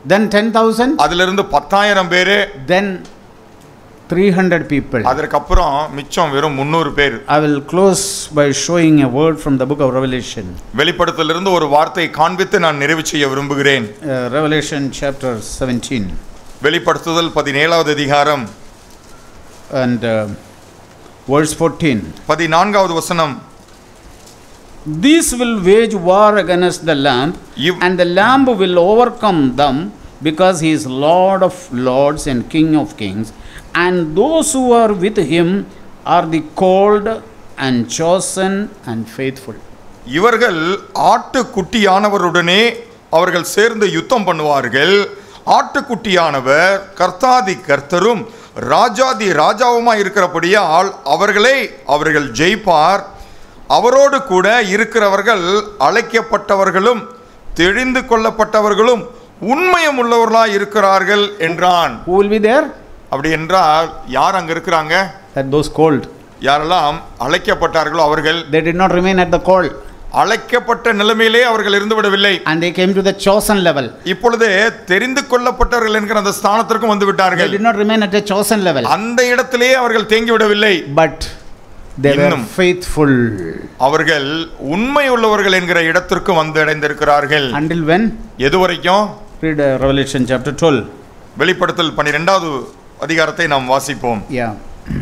Speaker 1: Then ten thousand.
Speaker 2: அதிலிருந்து பத்தாயிரம் பேரு.
Speaker 1: Then three hundred people.
Speaker 2: அதற்கு அப்புறம் மிச்சம் வெறும் முன்னூறு பேர்.
Speaker 1: I will close by showing a word from the book of Revelation.
Speaker 2: வெளிப்படுத்தலிலிருந்து ஒரு வார்த்தை காண்பித்து நான் நிறைவு செய்ய விரும்புகிறேன்.
Speaker 1: Uh, Revelation chapter seventeen.
Speaker 2: வெளிப்படுத்துதல் பதினேழாவது அதிகாரம்
Speaker 1: and uh, verse fourteen.
Speaker 2: பதினான்காவது வசனம்.
Speaker 1: These will wage war against the Lamb, and the Lamb will overcome them, because he is Lord of lords and King of kings, and those who are with him are the called and chosen and faithful.
Speaker 2: இவர்கள் ஆட்டுக்குட்டியானவருடனே அவர்கள் சேர்ந்து யுத்தம் பண்ணுவார்கள். ஆட்டுக்குட்டியானவர் கர்த்தாதி கர்த்தரும் ராஜாதி ராஜாவுமாய் இருக்கிறபடியால் அவர்களை அவர்கள் ஜெயிப்பார். அவரோடு கூட இருக்கிறவர்கள் அழைக்கப்பட்டவர்களும் தெரிந்து கொள்ளப்பட்டவர்களும் உண்மையும் உள்ளவர்களாய் இருக்கிறார்கள் என்றான்.
Speaker 1: Who will be there?
Speaker 2: அப்படி என்றால் யார் அங்க இருக்கிறாங்க?
Speaker 1: That those called.
Speaker 2: யாரெல்லாம் அழைக்கப்பட்டார்களோ அவர்கள்.
Speaker 1: They did not remain at the call.
Speaker 2: அழைக்கப்பட்ட நிலைமையிலே அவர்கள் இருந்து விடவில்லை.
Speaker 1: And they came to the chosen level.
Speaker 2: இப்பொழுது தெரிந்து கொள்ளப்பட்டவர்கள் என்கிற அந்த ஸ்தானத்திற்கு வந்து விட்டார்கள்.
Speaker 1: They did not remain at a chosen level.
Speaker 2: அந்த இடத்திலேயே அவர்கள் தேங்கி விடவில்லை.
Speaker 1: But they were faithful.
Speaker 2: அவர்கள் உண்மை உள்ளவர்கள் என்கிற இடத்திற்கு வந்து அடைந்திருக்கிறார்கள்.
Speaker 1: Until when?
Speaker 2: எதுவரைக்கும்?
Speaker 1: Read uh, Revelation chapter twelve.
Speaker 2: வெளிப்படுத்தல் பன்னிரண்டாவது அதிகாரத்தை நாம் வாசிப்போம்.
Speaker 1: Yeah.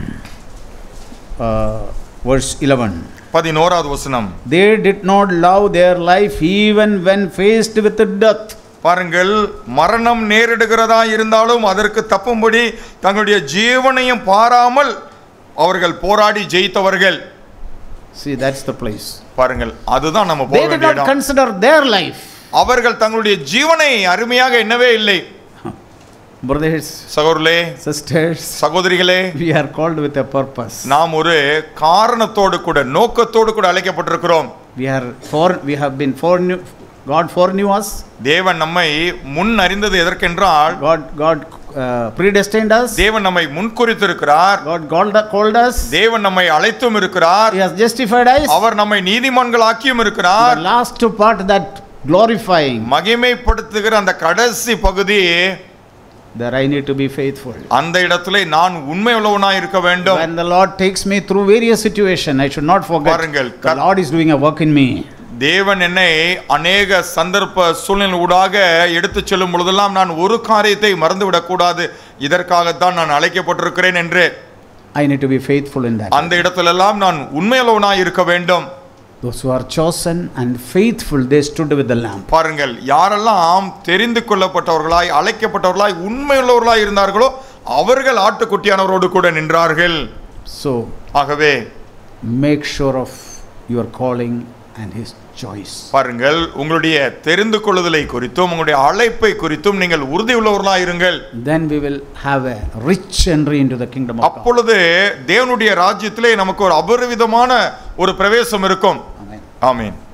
Speaker 1: Uh, verse eleven.
Speaker 2: பதினோராவது வசனம்.
Speaker 1: They did not love their life even when faced with death.
Speaker 2: பாருங்கள், மரணம் நேரிடுகிறதா இருந்தாலும் அதற்கு தப்பும்படி தங்களுடைய ஜீவனையும் பாராமல் அவர்கள் போராடி ஜெயித்தவர்கள்.
Speaker 1: See, that's the place.
Speaker 2: பாருங்கள், அதுதான் நம்ம போக வேண்டிய இடம்.
Speaker 1: They did not consider their life.
Speaker 2: அவர்கள் தங்களுடைய ஜீவனை அருமையாக எண்ணவே இல்லை.
Speaker 1: Brothers,
Speaker 2: சகோதரர்களே,
Speaker 1: sisters,
Speaker 2: சகோதரிகளே,
Speaker 1: we are called with a purpose.
Speaker 2: நாம் ஒரு காரணத்தோடு கூட நோக்கத்தோடு கூட அழைக்கப்பட்டிருக்கிறோம்.
Speaker 1: We are for we have been foreknew, God foreknew us.
Speaker 2: தேவன் நம்மை முன் அறிந்தது எதற்கென்றால்
Speaker 1: God God uh, predestined us.
Speaker 2: தேவன் நம்மை முன்குறித்திருக்கிறார்.
Speaker 1: God called called us.
Speaker 2: தேவன் நம்மை அழைத்தும் இருக்கிறார்.
Speaker 1: He has justified us.
Speaker 2: அவர் நம்மை நீதிமான்களாக்கியும் இருக்கிறார்.
Speaker 1: The last part, that glorifying,
Speaker 2: மகிமைப்படுத்துகிற அந்த கடைசி பகுதி,
Speaker 1: there I need to be faithful.
Speaker 2: அந்த இடத்திலே நான் உண்மை உள்ளவனாய் இருக்க வேண்டும்.
Speaker 1: When the Lord takes me through various situations, I should not forget
Speaker 2: பாருங்கள்,
Speaker 1: the Lord is doing a work in me.
Speaker 2: தேவன் என்னை அநேக சந்தர்ப்ப சூழ்நிலை ஊடாக எடுத்து செல்லும் பொழுதெல்லாம் நான் ஒரு காரியத்தை மறந்துவிடக் கூடாது. இதற்காகத்தான் நான் அழைக்கப்பட்டிருக்கிறேன் என்று.
Speaker 1: I need to be faithful in that.
Speaker 2: அந்த இடத்திலெல்லாம் நான் உண்மையுள்ளவனாய் இருக்க வேண்டும்.
Speaker 1: Those who are chosen and faithful, they stood with the Lamb.
Speaker 2: பாருங்கள், யாரெல்லாம் தெரிந்து கொள்ளப்பட்டவர்களாய் அழைக்கப்பட்டவர்களாய் உண்மையுள்ளவர்களாய் இருந்தார்களோ அவர்கள் ஆட்டுக்குட்டியானவரோடு கூட நின்றார்கள்.
Speaker 1: So,
Speaker 2: ஆகவே
Speaker 1: make sure of your calling and his choice.
Speaker 2: பாருங்கள், உங்களுடைய தெரிந்து கொள்ளுதலை குறித்தும் உங்களுடைய அழைப்பை குறித்தும் நீங்கள் உறுதி உள்ளவர்களாய் இருங்கள்.
Speaker 1: Then we will have a rich entry into the kingdom of God.
Speaker 2: அப்பொழுது தேவனுடைய ராஜ்யத்திலே நமக்கு ஒரு அபரிவிதமான ஒரு பிரவேசம் இருக்கும்.
Speaker 1: Amen.
Speaker 2: ஆமென்.